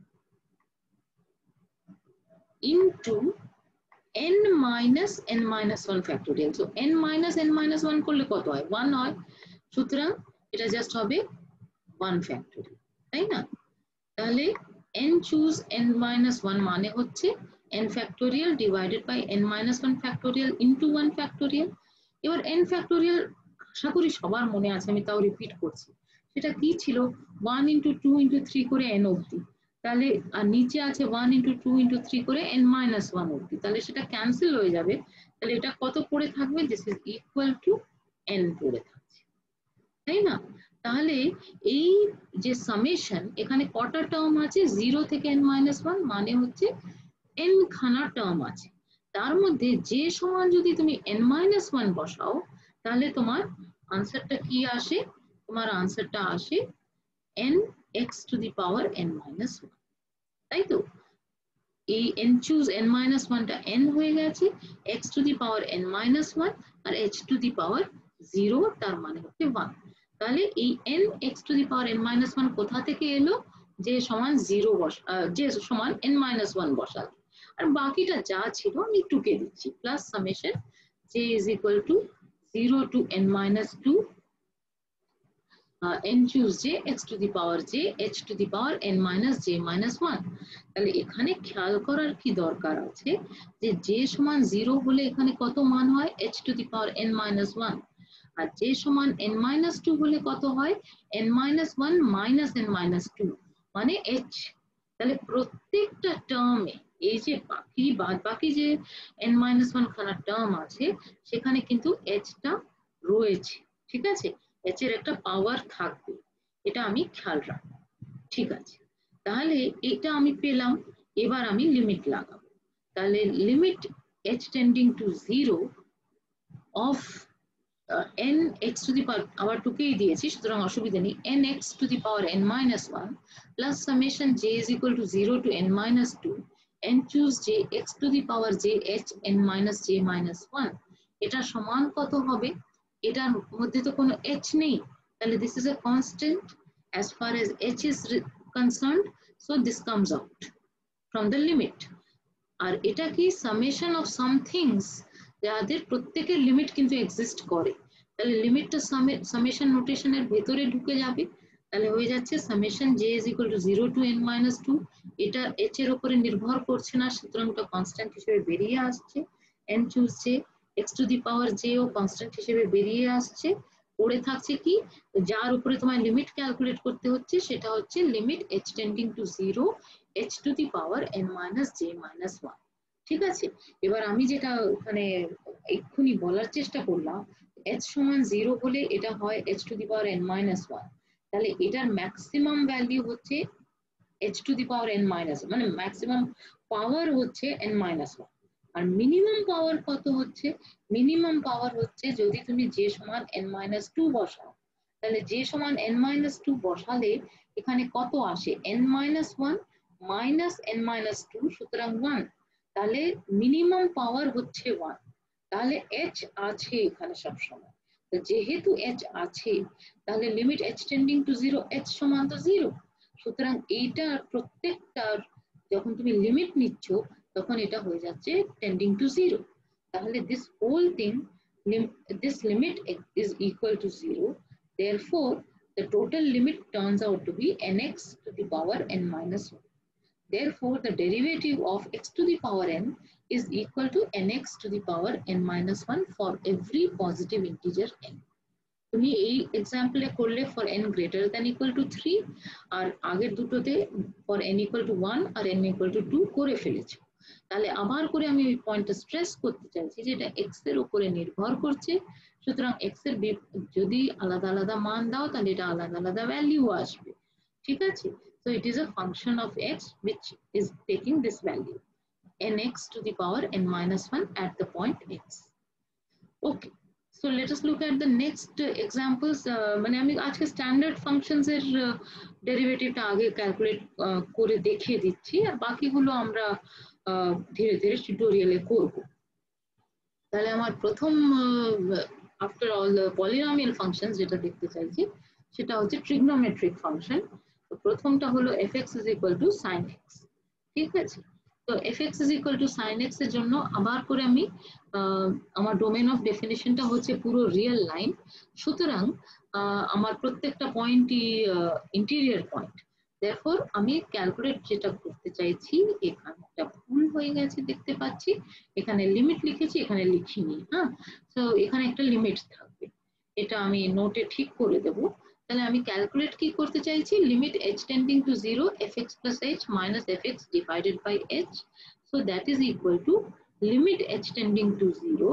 into n minus n minus one factorial, so n minus n minus one করলে কত হয় one হয়, সুতরাং এটা just হবে one factorial, তাই না, তাহলে n choose n minus one মানে হচ্ছে n factorial divided by n minus one factorial into one factorial। এবার n factorial আশা করি সবার মনে আছে, আমি তাও রিপিট করছি, সেটা কি ছিল one into two into three করে n অবধি, তাহলে আর নিচে আছে one into two into three করে n minus one অবধি, তাহলে সেটা ক্যান্সেল হয়ে যাবে, তাহলে এটা কত পড়ে থাকবে this is equal to n পড়ে থাকছে, তাই না, তাহলে এই যে সামেশন এখানে কটা টার্ম আছে জিরো থেকে n minus one মানে হচ্ছে n খানা টার্ম আছে, তার মধ্যে যে সমান যদি তুমি n minus one বসাও তাহলে তোমার আনসারটা কি আসে, তোমার আনসারটা আসে n x to the power n minus one, তাই তো, এই n choose n minus one টা n হয়ে গেছে, x to the power n minus one R h to the power zero, তার মানে হচ্ছে one, তাহলে এই n x to the power n minus one কোথা থেকে এলো, যে সমান জিরো বস যে সমান n minus one বসাল, আর বাকিটা যা ছিল আমি টুকে দিচ্ছি plus summation j is equal to zero to n minus two uh, n choose j x to the power j h to the power n minus j minus one। তাহলে এখানে খেয়াল করার কি দরকার আছে যে j সমান জিরো হলে এখানে কত মান হয় h to the power n minus one, R j সমান n minus two হলে কত হয় n minus one minus n minus two মানে h, তাহলে প্রত্যেকটা টার্মে এই যে বাকি বাদ বাকি যে n minus one খানা টার্ম আছে সেখানে কিন্তু h টা রয়েছে, ঠিক আছে, h এর একটা পাওয়ার থাকবে, এটা আমি খেয়াল রাখবো, ঠিক আছে, তাহলে এটা আমি পেলাম, এবার আমি লিমিট লাগাবো, তাহলে limit h tending to zero of n x to the power আবার টুকেই দিয়েছি সুতরাং অসুবিধা নেই, n x to the power n minus one plus summation j is equal to zero to n minus two n choose j x to the power j h n minus j minus one, এটা সমান কত হবে এটার মধ্যে তো কোনো h নেই, তাহলে this is a constant as far as h is concerned, so this comes out from the limit. আর এটা কি summation of some things যাদের প্রত্যেকের লিমিট কিন্তু এক্সিস্ট করে, তাহলে লিমিটটা সামেশন নোটেশনের ভেতরে ঢুকে যাবে, তাহলে হয়ে যাচ্ছে summation j is equal to zero to n minus two, এটা h এর উপরে নির্ভর করছে না, সুতরাং এটা কনস্ট্যান্ট হিসেবে বেরিয়ে আসছে, n choose j, x to the power j ও কনস্ট্যান্ট হিসেবে বেরিয়ে আসছে, পড়ে থাকছে কি যার উপরে তোমার লিমিট ক্যালকুলেট করতে হচ্ছে সেটা হচ্ছে limit h tending to zero h to the power n minus j minus one। ঠিক আছে, এবার আমি যেটা ওখানে এক্ষুনি বলার চেষ্টা করলাম h সমান জিরো হলে এটা হয় h to the power n minus one, তাহলে এটার ম্যাক্সিমাম ভ্যালু হচ্ছে h to the power n minus মানে ম্যাক্সিমাম পাওয়ার হচ্ছে n minus one, আর মিনিমাম পাওয়ার কত হচ্ছে, মিনিমাম পাওয়ার হচ্ছে যদি তুমি j সমান n minus two বসাও, তাহলে j সমান n minus two বসালে এখানে কত আসে n minus one minus n minus two, সুতরাং one, তাহলে মিনিমাম পাওয়ার হচ্ছে one, তাহলে h আছে এখানে সব সময়, তো যেহেতু h আছে তাহলে limit h tending to zero h সমান তো জিরো, সুতরাং এইটা প্রত্যেকটার যখন তুমি লিমিট নিচ্ছ তখন এটা হয়ে যাচ্ছে টেন্ডিং টু জিরো, তাহলে this whole thing this limit is equal to zero, therefore the total limit turns out to be nx to the power n minus one. Therefore, the derivative of x to the power n is equal to nx to the power n minus one for every positive integer n. তুমি এই এক্সাম্পলে করলে for n greater than equal to three, আর আগের দুটোতে for n equal to one R n equal to two করে ফেলেছো, তাহলে আবার করে আমি ওই পয়েন্টটা স্ট্রেস করতে চাইছি যে এটা x এর উপরে নির্ভর করছে, সুতরাং x এর যদি আলাদা আলাদা মান দাও তাহলে এটা আলাদা আলাদা ভ্যালু আসবে, ঠিক আছে, so it is a function of x which is taking this value nx to the power n minus one at the point x. Okay, so let us look at the next uh, examples. মানে আমি আজকে standard functions এর ডেরিভেটিভটা আগে calculate করে দেখিয়ে দিচ্ছি, আর বাকিগুলো আমরা ধীরে ধীরে টিউটোরিয়ালে করব। তাহলে আমার প্রথম আফটার অল পলিনোমিয়াল ফাংশনস যেটা দেখতে চাইছি সেটা হচ্ছে ট্রিগনোমেট্রিক ফাংশন। তো প্রথমটা হলো fx is equal to sin x, ঠিক আছে, তো fx is equal to sin x এর জন্য আবার করে আমি আমার ডোমেন অফ ডেফিনিশনটা হচ্ছে পুরো রিয়েল লাইন, সুতরাং আমার প্রত্যেকটা পয়েন্টই ইন্টিরিয়র পয়েন্ট, therefore আমি ক্যালকুলেট যেটা করতে চাইছি এখানে একটা ভুল হয়ে গেছে দেখতে পাচ্ছি, এখানে লিমিট লিখেছি এখানে লিখিনি, হ্যাঁ, তো এখানে একটা লিমিট থাকবে, এটা আমি নোটে ঠিক করে দেব। তাহলে আমি ক্যালকুলেট কি করতে চাইছি limit h tending to zero fx plus h minus fx divided by h, so that is equal to limit h tending to zero,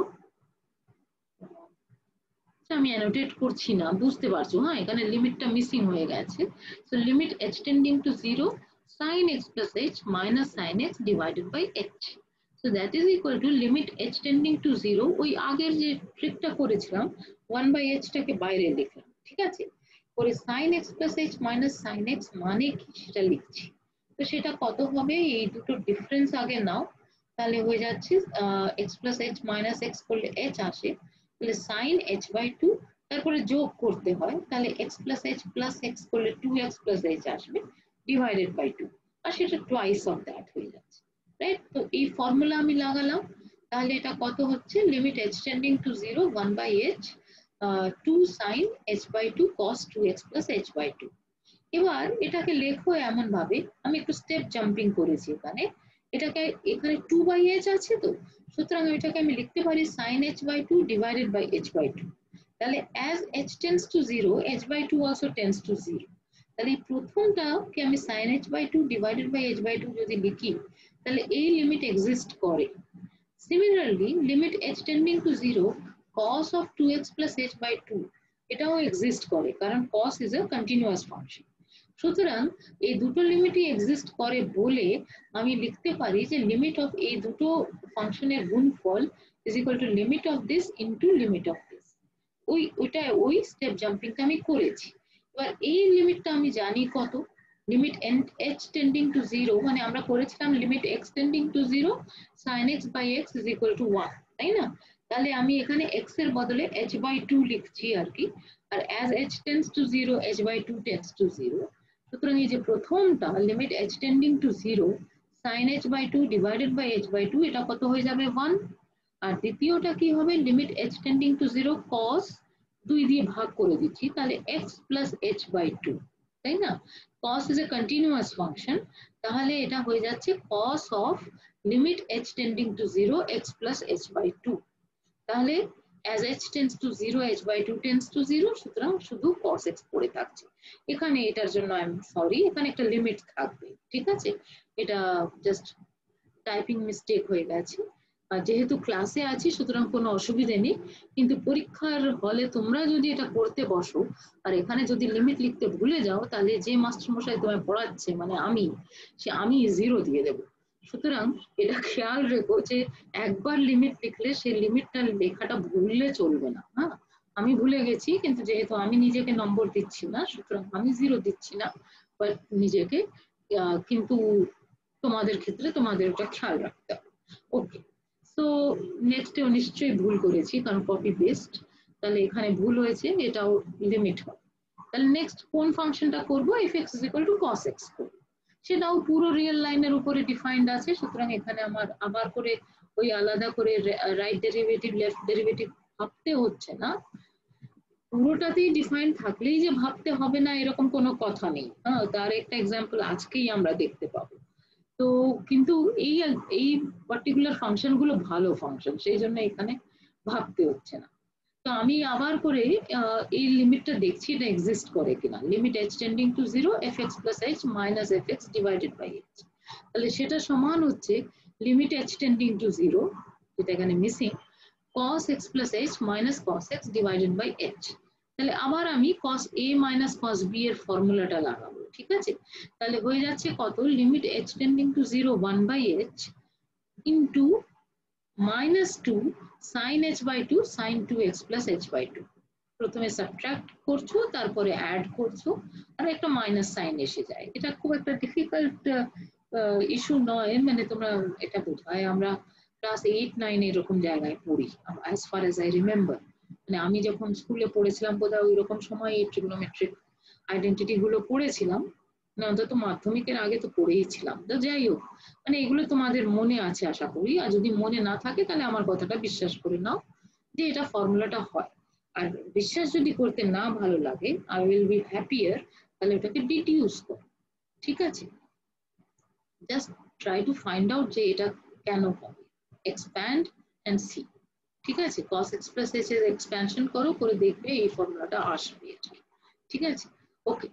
আমি অ্যানোটেট করছি না বুঝতে পারছো, হ্যাঁ এখানে লিমিটটা মিসিং হয়ে গেছে, so limit h tending to zero sin x plus h minus sin x divided by h, so that is equal to limit h tending to zero, ওই আগের যে ট্রিকটা করেছিলাম one by h টাকে বাইরে লিখলাম, ঠিক আছে, পরে sin x plus h minus sin x মানে কি সেটা লিখছি, তো সেটা কত হবে এই দুটো ডিফারেন্স আগে নাও, তাহলে হয়ে যাচ্ছে x plus h minus x করলে h আসে, তাহলে sin h by two, তারপরে যোগ করতে হয়, তাহলে x plus h plus x করলে two x plus h আসবে divided by two, আর সেটা twice of that হয়ে যাচ্ছে, রাইট, তো এই ফর্মুলা আমি লাগালাম, তাহলে এটা কত হচ্ছে limit h tending to zero one by h Uh, two sin h by two cos two x plus h by two। এবার এটাকে লেখো এমন ভাবে, আমি একটু স্টেপ জাম্পিং করেছি এখানে, এটাকে এখানে two by h আছে, তো সুতরাং এটাকে আমি লিখতে পারি sin h by two divided by h by two, তাহলে as h tends to zero h by two also tends to zero, তাহলে প্রথমটাকে আমি sin h by two divided by h by two যদি লিখি তাহলে এই লিমিট এক্সিস্ট করে, similarly limit h tending to zero cos of two x plus h by two এটাও exist করে, কারণ cos is a continuous function, সুতরাং এই দুটো লিমিটই এক্সিস্ট করে বলে আমি লিখতে পারি যে লিমিট অফ এই দুটো ফাংশনের গুণফল is equal to limit of this into limit of this, ওই ওইটা ওই স্টেপ জাম্পিংটা আমি করেছি। এবার এই লিমিটটা আমি জানি কত, limit h tending to zero, মানে আমরা করেছিলাম limit x tending to zero sin x by x is equal to one, তাই না, তাহলে আমি এখানে x এর বদলে h by two লিখছি আর কি, আর as h tends to zero h by two tends to zero, সুতরাং এই যে প্রথমটা limit h tending to zero sin h by two divided by h by two এটা কত হয়ে যাবে one, আর দ্বিতীয়টা কি হবে limit h tending to zero cos দুই দিয়ে ভাগ করে দিচ্ছি, তাহলে x plus h by two, তাই না? cos is a continuous function, তাহলে এটা হয়ে যাচ্ছে cos of limit h tending to zero x plus h by two, তাহলে as h tends to zero h by two tends to zero, সুতরাং শুধু cos x পড়ে থাকছে। এখানে এটার জন্য আই এম সরি, এখানে একটা লিমিট থাকবে, ঠিক আছে? এটা জাস্ট টাইপিং মিস্টেক হয়ে গেছে, আর যেহেতু ক্লাসে আছি সুতরাং কোনো অসুবিধে নেই, কিন্তু পরীক্ষার হলে তোমরা যদি এটা করতে বসো আর এখানে যদি লিমিট লিখতে ভুলে যাও, তাহলে যে মাস্টার মশাই তোমায় পড়াচ্ছে মানে আমি, সে আমি জিরো দিয়ে দেবো। সুতরাং এটা খেয়াল রেখো যে একবার লিমিট লিখলে সেই লিমিটটা লেখাটা ভুললে চলবে না। হ্যাঁ, আমি ভুলে গেছি, কিন্তু যেহেতু আমি নিজেকে নম্বর দিচ্ছি না সুতরাং আমি জিরো দিচ্ছি না, বাট নিজেকে, কিন্তু তোমাদের ক্ষেত্রে তোমাদের ওটা খেয়াল রাখতে হবে। ওকে, সো নেক্সটে নিশ্চয়ই ভুল করেছি কারণ কপি পেস্ট, তাহলে এখানে ভুল হয়েছে, এটাও লিমিট হবে। তাহলে নেক্সট কোন ফাংশনটা করবো, fx is equal to cos x করবো, সেটাও পুরো রিয়েল লাইনের উপরে ডিফাইন্ড আছে, সুতরাং এখানে আমার আবার করে ওই আলাদা করে রাইট ডেরিভেটিভ লেফট ডেরিভেটিভ ভাবতে হচ্ছে না, পুরোটাতেই ডিফাইন্ড থাকলেই যে ভাবতে হবে না এরকম কোনো কথা নেই। হ্যাঁ, তার একটা এক্সাম্পল আজকেই আমরা দেখতে পাবো। তো কিন্তু এই এই পার্টিকুলার ফাংশন গুলো ভালো ফাংশন, সেই জন্য এখানে ভাবতে হচ্ছে না। তো আমি আবার করে এই লিমিটটা দেখছি এটা এক্সিস্ট করে কিনা, limit h tending to zero fx plus h minus fx divided by h, তাহলে সেটা সমান হচ্ছে limit h tending to zero, যেটা এখানে missing, cos x plus h minus cos x divided by h। তাহলে আবার আমি cos a minus cos b এর ফর্মুলাটা লাগাবো, ঠিক আছে? তাহলে হয়ে যাচ্ছে কত, limit h tending to zero one by h into minus two sin h by two sin two x plus h by two, প্রথমে সাবট্রাক্ট করছো তারপরে অ্যাড করছো আর একটা মাইনাস সাইন এসে যায়। এটা খুব একটা ডিফিকাল্ট ইস্যু নয়, মানে তোমরা এটা বোঝায় আমরা ক্লাস এইট নাইন এরকম জায়গায় পড়ি as far as I remember, মানে আমি যখন স্কুলে পড়েছিলাম বোধহয় ওই রকম সময় এই ট্রিগনোমেট্রিক আইডেন্টিটি গুলো পড়েছিলাম, না অন্তত মাধ্যমিকের আগে তো পড়েই ছিলাম। তো যাই হোক, মানে এগুলো তোমাদের মনে আছে আশা করি, আর যদি মনে না থাকে তাহলে আমার কথাটা বিশ্বাস করে নাও যে এটা ফর্মুলাটা হয়। আর বিশ্বাস যদি করতে না ভালো লাগে, আই উইল বি হ্যাপিয়ার, তাহলে ওটাকে ডিডিউস করো, ঠিক আছে? Just try to find out যে এটা কেন হবে, এক্সপ্যান্ড এন্ড সি, ঠিক আছে? cos x plus h এর এক্সপ্যানশন করো, করে দেখবে এই ফর্মুলাটা আসবে, ঠিক আছে? ওকে,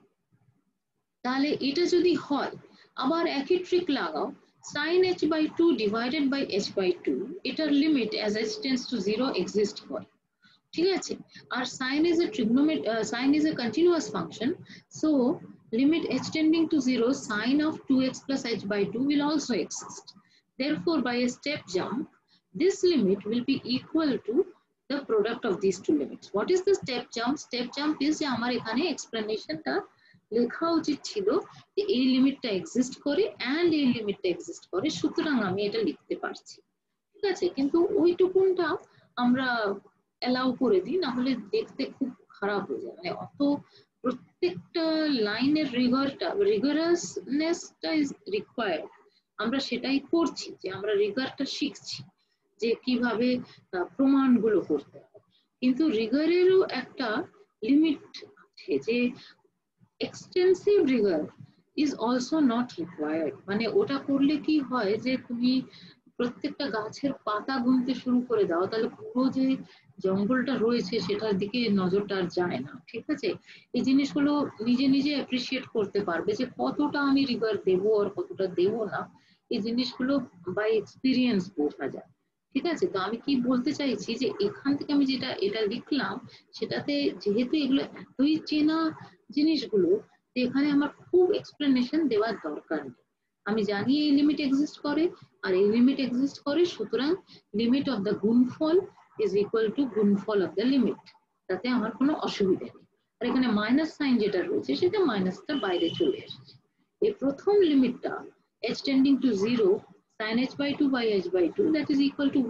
তাহলে এটা যদি হয় আবার একই ট্রিক লাগাও, sin h by two divided by h by two, এটার limit as h tends to zero exist করে, ঠিক আছে? আর sin is a trigonomet uh, sin is a continuous function, so limit h tending to zero sin of two x plus h by two will also exist. Therefore, by a step jump, this limit will be equal to the product of these two limits. What is the step jump? Step jump is যে আমার এখানে এক্সপ্লেনেশনটা লেখা উচিত ছিল যে এই লিমিটটা exist করে and এই লিমিটটা এক্সিস্ট করে, সুতরাং আমি এটা লিখতে পারছি, ঠিক আছে? কিন্তু ওইটুকুনটা আমরা অ্যালাউ করে দিই, না হলে দেখতে খুব খারাপ হয়ে যায়, মানে অত প্রত্যেকটা লাইনের রিগারটা রিগারাসনেসটা ইজ রিকোয়ার্ড, আমরা সেটাই করছি যে আমরা রিগারটা শিখছি যে কিভাবে প্রমাণগুলো করতে হয়, কিন্তু রিগারেরও একটা লিমিট আছে, যে extensive rigour is also not required, মানে ওটা করলে কি হয় যে তুমি প্রত্যেকটা গাছের পাতা গুনতে শুরু করে দাও, তাহলে পুরো যে জঙ্গলটা রয়েছে সেটার দিকে নজরটা আর যায় না, ঠিক আছে? এই জিনিসগুলো নিজে নিজে অ্যাপ্রিসিয়েট করতে পারবে যে কতটা আমি রিগার দেবো আর কতটা দেবো না, এই জিনিসগুলো বাই এক্সপিরিয়েন্স বোঝা যায়, ঠিক আছে? তো আমি কি বলতে চাইছি যে এখান থেকে আমি যেটা এটা লিখলাম সেটাতে যেহেতু এগুলো এতই চেনা জিনিসগুলো, এখানে আমার খুব এক্সপ্লেনেশন দেওয়ার দরকার নেই, আমি জানি এই লিমিট এক্সিস্ট করে আর এই লিমিট এক্সিস্ট করে, সুতরাং লিমিট অফ দ্য গুণফল ইজ ইকুয়াল টু গুণফল অফ দ্য লিমিট, তাতে আমার কোনো অসুবিধা নেই। আর এখানে মাইনাস সাইন যেটা রয়েছে সেটা মাইনাসটা বাইরে চলে এসেছে। এই প্রথম লিমিটটা h tending to zero sin h by two by h by two that is equal to one,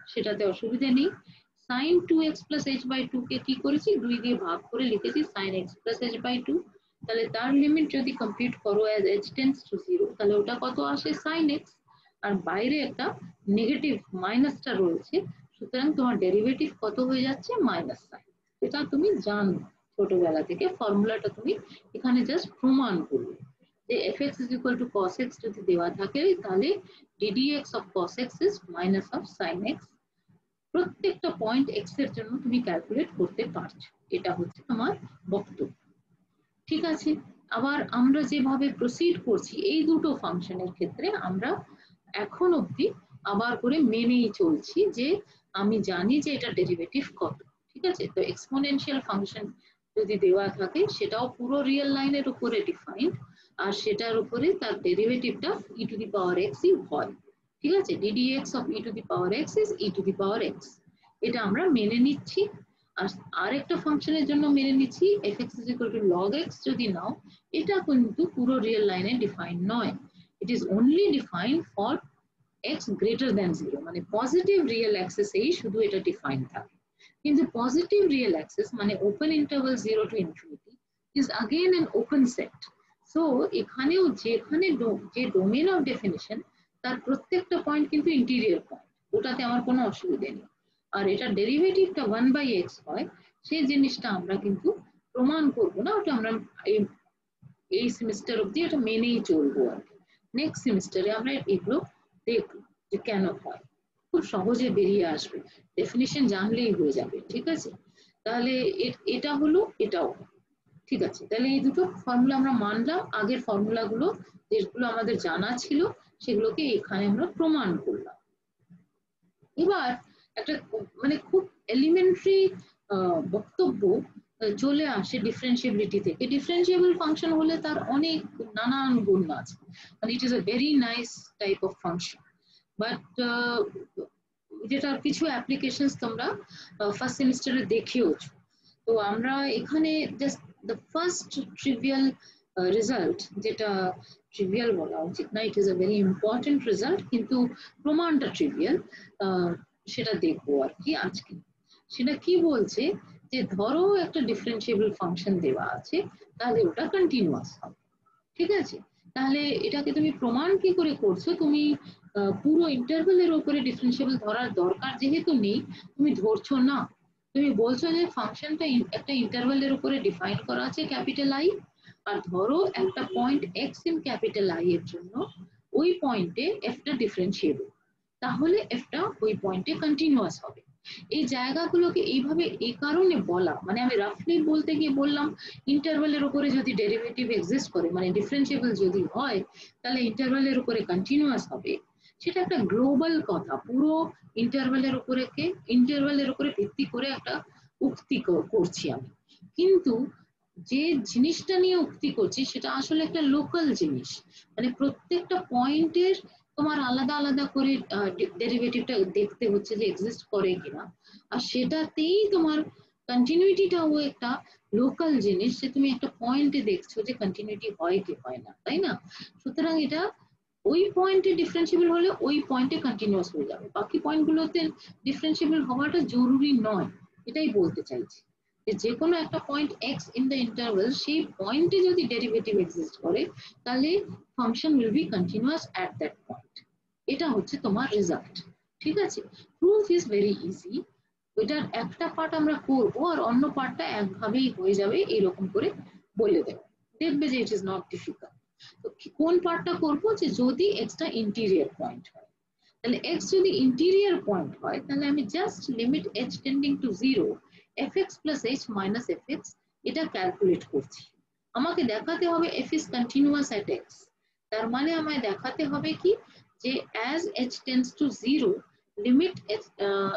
সেটাতে অসুবিধা নেই। sin two x plus h by two কে কি করেছি, দুই দিয়ে ভাগ করে লিখেছি sin x plus h by two. তাহলে তার লিমিট যদি কমপ্লিট করো as h tends to zero, তাহলে ওটা কত আসে sin x, আর বাইরে একটা নেগেটিভ মাইনাসটা রয়েছে, সুতরাং তোমার ডেরিভেটিভ কত হয়ে যাচ্ছে, মাইনাস সাইন। এটা তুমি জানো ছোটবেলা থেকে, ফর্মুলাটা তুমি এখানে জাস্ট প্রমাণ করবে যে fx is equal to cos x যদি দেওয়া থাকে তাহলে ddx of cos x is minus of sin x। প্রত্যেকটা পয়েন্ট x এর জন্য তুমি ক্যালকুলেট করতে পারছো, এটা হচ্ছে তোমার বক্তব্য। ঠিক আছে, আবার আমরা যেভাবে প্রসিড করছি এই দুটো ফাংশনের ক্ষেত্রে আমরা এখন অবধি আবার করে মেনেই চলছি যে আমি জানি যে এটা ডেরিভেটিভ কত। ঠিক আছে, তো এক্সপোনেনশিয়াল ফাংশন যদি দেওয়া থাকে সেটাও পুরো রিয়েল লাইনের উপরে ডিফাইন্ড, আর সেটার উপরে তার ডেরিভেটিভটা ই টু দি পাওয়ার এক্স ই হয়। ঠিক আছে, ddx of e to the power x is e to the power x, এটা আমরা মেনে নিচ্ছি। আর আরেকটা ফাংশনের জন্য মেনে নিচ্ছি fx is equal to log x যদি নাও, এটা কিন্তু পুরো রিয়েল লাইনে ডিফাইন নয়, it is only defined for x greater than zero, মানে পজিটিভ রিয়েল অ্যাক্সেসেই শুধু এটা ডিফাইন থাকে। কিন্তু পজিটিভ রিয়েল অ্যাক্সেস মানে open interval zero to infinity is again an open set, সো এখানেও যেখানে যে ডোমেন অফ ডেফিনিশন তার প্রত্যেকটা পয়েন্ট কিন্তু ইন্টিরিয়র পয়েন্ট, ওটাতে আমার কোনো অসুবিধা নেই। আর এটা ডেরিভেটিভটা ওয়ান বাই এক্স হয়, সেই জিনিসটা আমরা কিন্তু প্রমাণ করবো না, ওটা আমরা এই সেমিস্টার অবধি এটা মেনেই চলবো আর কি। নেক্সট সেমিস্টারে আমরা এগুলো দেখবো যে কেন হয়, খুব সহজে বেরিয়ে আসবে, ডেফিনিশন জানলেই হয়ে যাবে। ঠিক আছে, তাহলে এটা হলো, এটাও ঠিক আছে। তাহলে এই দুটো ফর্মুলা আমরা মানলাম, আগের ফর্মুলাগুলো যেগুলো আমাদের জানা ছিল সেগুলোকে এখানে আমরা প্রমাণ করলাম। এবার একটা মানে খুব এলিমেন্টারি বক্তব্য চলে আসে ডিফারেন্সিয়াবিলিটি থেকে। ডিফারেন্সিয়েবল ফাংশন হলে তার অনেক নানান গুণ আছে, মানে it is a very nice type of function, but যেটার কিছু অ্যাপ্লিকেশনস তোমরা ফার্স্ট সেমিস্টারে দেখেওছো। তো আমরা এখানে just the first trivial result, যেটা ট্রিভিয়াল বলা উচিত না, it is a very important result, কিন্তু প্রমাণটা ট্রিভিয়াল, সেটা দেখবো আর কি আজকে। সেটা কি বলছে যে ধরো একটা ডিফারেন্সিয়েবল ফাংশন দেওয়া আছে, তাহলে ওটা কন্টিনিউয়াস হবে। ঠিক আছে, তাহলে এটাকে তুমি প্রমাণ কি করে করছো, তুমি পুরো ইন্টারভেলের উপরে ডিফারেন্সিয়েবল ধরার দরকার যেহেতু নেই, তুমি ধরছো না, তুমি বলছো যে ফাংশনটা একটা ইন্টারভেলের উপরে ডিফাইন করা আছে ক্যাপিটাল আই, আর ধরো একটা point x in capital I এর জন্য ওই পয়েন্টে এফটা ডিফারেন্সিয়েবল, তাহলে এফটা ওই পয়েন্টে কন্টিনিউয়াস হবে। এই জায়গাগুলোকে এইভাবে এই কারণে বলা, মানে আমি রাফলি বলতে গিয়ে বললাম ইন্টারভেলের উপরে যদি ডেরিভেটিভ এক্সিস্ট করে, মানে ডিফারেন্সিয়েবল যদি হয়, তাহলে ইন্টারভেলের উপরে কন্টিনিউয়াস হবে, সেটা একটা গ্লোবাল কথা, পুরো ইন্টারভেলের উপরে কে ইন্টারভেলের উপরে ভিত্তি করে একটা উক্তি করছি আমি। কিন্তু যে জিনিসটা নিয়ে উক্তি করছি সেটা আসলে একটা লোকাল জিনিস, মানে প্রত্যেকটা পয়েন্টের তোমার আলাদা আলাদা করে ডেরিভেটিভটা দেখতে হচ্ছে যে এক্সিস্ট করে কিনা, আর সেটাতেই তোমার কন্টিনিউটিটাও একটা লোকাল জিনিস, যে তুমি একটা পয়েন্টে দেখছো যে কন্টিনিউটি হয় কি হয় না, তাই না? সুতরাং এটা ওই পয়েন্টে ডিফারেন্সিয়েবল হলে ওই পয়েন্টে কন্টিনিউয়াস হয়ে যাবে, বাকি পয়েন্টগুলোতে ডিফারেন্সিয়েবল হওয়াটা জরুরি নয়, এটাই বলতে চাইছি। যে কোনো একটা point x in the interval, সেই পয়েন্টে যদি ডেরিভেটিভ এক্সিস্ট করে তাহলে function will be continuous at that point, এটা হচ্ছে তোমার রেজাল্ট। ঠিক আছে, প্রুফ ইজ ভেরি ইজি, ওইটার একটা পার্ট আমরা করবো আর অন্য পার্টটা একভাবেই হয়ে যাবে, এরকম করে বলে দেবে, দেখবে যে ইট ইজ নট ডিফিকাল্ট। তো কোন পার্টটা করবো, যে যদি এক্সটা ইন্টিরিয়র পয়েন্ট হয়, তাহলে এক্স যদি ইন্টিরিয়র পয়েন্ট হয় তাহলে আমি just limit h tending to zero fx plus h minus fx এটা ক্যালকুলেট করছি। আমাকে দেখাতে হবে f is continuous at x, তার মানে আমায় দেখাতে হবে কি যে as h tends to zero limit h, uh,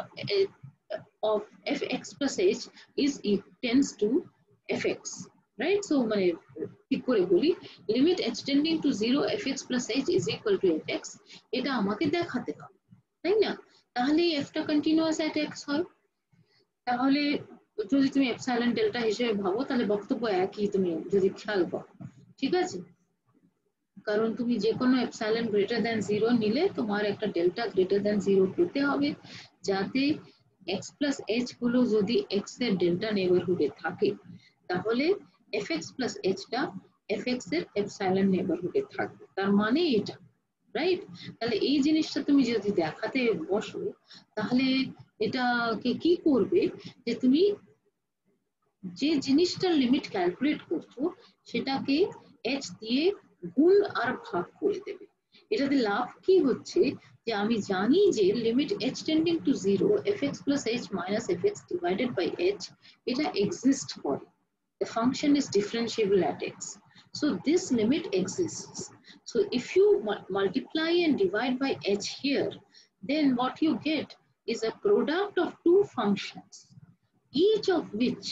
of fx plus h is it tends to fx, right? So মানে ঠিক করে বলি limit h tending to zero fx plus h is equal to fx, এটা আমাকে দেখাতে হবে, তাই না? তাহলে f টা কন্টিনিউয়াস at x হয়। তাহলে যদি তুমি এপসাইলন ডেল্টা হিসেবে ভাবো তাহলে বক্তব্য একই, তুমি যদি খেয়াল করো। ঠিক আছে, কারণ তুমি যে কোনো এপসাইলন গ্রেটার দ্যান জিরো নিলে তোমার একটা ডেল্টা গ্রেটার দ্যান জিরো পেতে হবে, যাতে এক্স প্লাস এইচ গুলো যদি এক্স এর ডেল্টা নেবারহুডে থাকে তাহলে এফ এক্স প্লাস এইচটা এফ এক্স এর এপসাইলন নেবারহুডে থাকবে। তার মানে এটা, রাইট? তাহলে এই জিনিসটা তুমি যদি দেখাতে বসো তাহলে এটাকে কি করবে, যে তুমি যে জিনিসটার লিমিট ক্যালকুলেট করছো সেটাকে h দিয়ে গুণ আর ভাগ করে দেবে। এটাতে লাভ কি হচ্ছে, যে আমি জানি যে limit h tending to zero fx plus h minus fx divided by h এটা এক্সিস্ট করে। The function is differentiable at x. So this limit exists. So if you multiply and divide by h here, then what you get is a product of two functions, each of which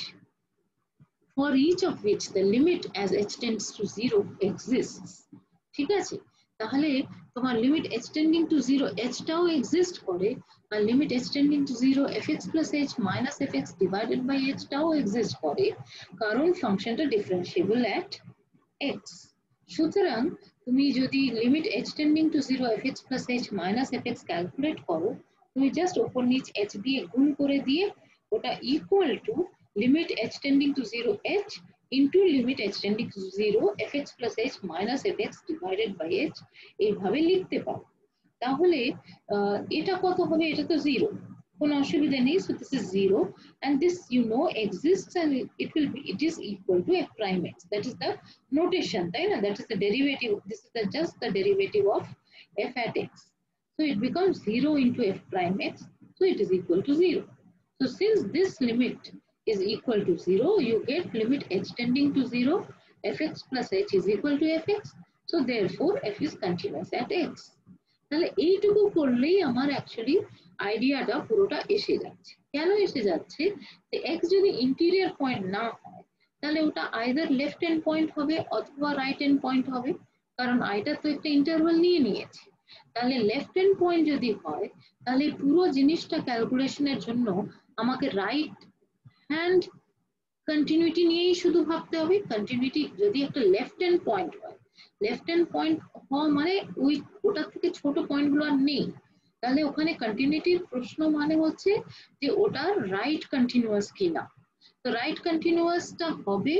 for each of which the limit as h tends to zero exists. ঠিক আছে? তাহলে তোমার limit h tending to zero h টাও exist করে, আর limit h tending to zero fx plus h minus fx divided by h টাও exist করে, কারণ ফাংশনটা ডিফারেন্সিয়েবল at x। সুতরাং তুমি যদি limit h tending to zero fx plus h minus fx calculate করো, তুমি জাস্ট ওপর নিচ h দিয়ে গুণ করে দিয়ে ওটা equal to limit h tending to zero h into limit h tending to zero fx plus h minus fx divided by h এইভাবে লিখতে পারো। তাহলে এটা কত হবে, এটা তো জিরো, কোনো অসুবিধা নেই। So this is zero and this you know exists and it will be, it is equal to f prime x, that is the notation, তাই না? That is the derivative, this is the just the derivative of f at x. So it becomes zero into f prime x, so it is equal to zero. So since this limit is equal to zero, you get limit h tending to zero fx plus h is equal to fx, so therefore f is continuous at x. তাহলে এইটুকু করলেই আমার actually আইডিয়াটা পুরোটা এসে যাচ্ছে। কেন এসে যাচ্ছে, যে x যদি ইন্টিরিয়র পয়েন্ট না হয় তাহলে ওটা আইদার লেফট হ্যান্ড পয়েন্ট হবে অথবা রাইট হ্যান্ড পয়েন্ট হবে, কারণ আইটা তো একটা ইন্টারভাল নিয়ে নিয়েছে। তাহলে লেফট হ্যান্ড পয়েন্ট যদি হয় তাহলে পুরো জিনিসটা ক্যালকুলেশনের জন্য আমাকে রাইট হ্যান্ড কন্টিনিউটি নিয়েই শুধু ভাবতে হবে। কন্টিনিউটি যদি একটা লেফট হ্যান্ড পয়েন্ট হয়, লেফট হ্যান্ড পয়েন্ট হওয়া মানে ওই ওটার থেকে ছোট পয়েন্টগুলো আর নেই, তাহলে ওখানে কন্টিনিউটির প্রশ্ন মানে হচ্ছে যে ওটা রাইট কন্টিনিউয়াস কিনা। তো রাইট কন্টিনিউয়াসটা হবে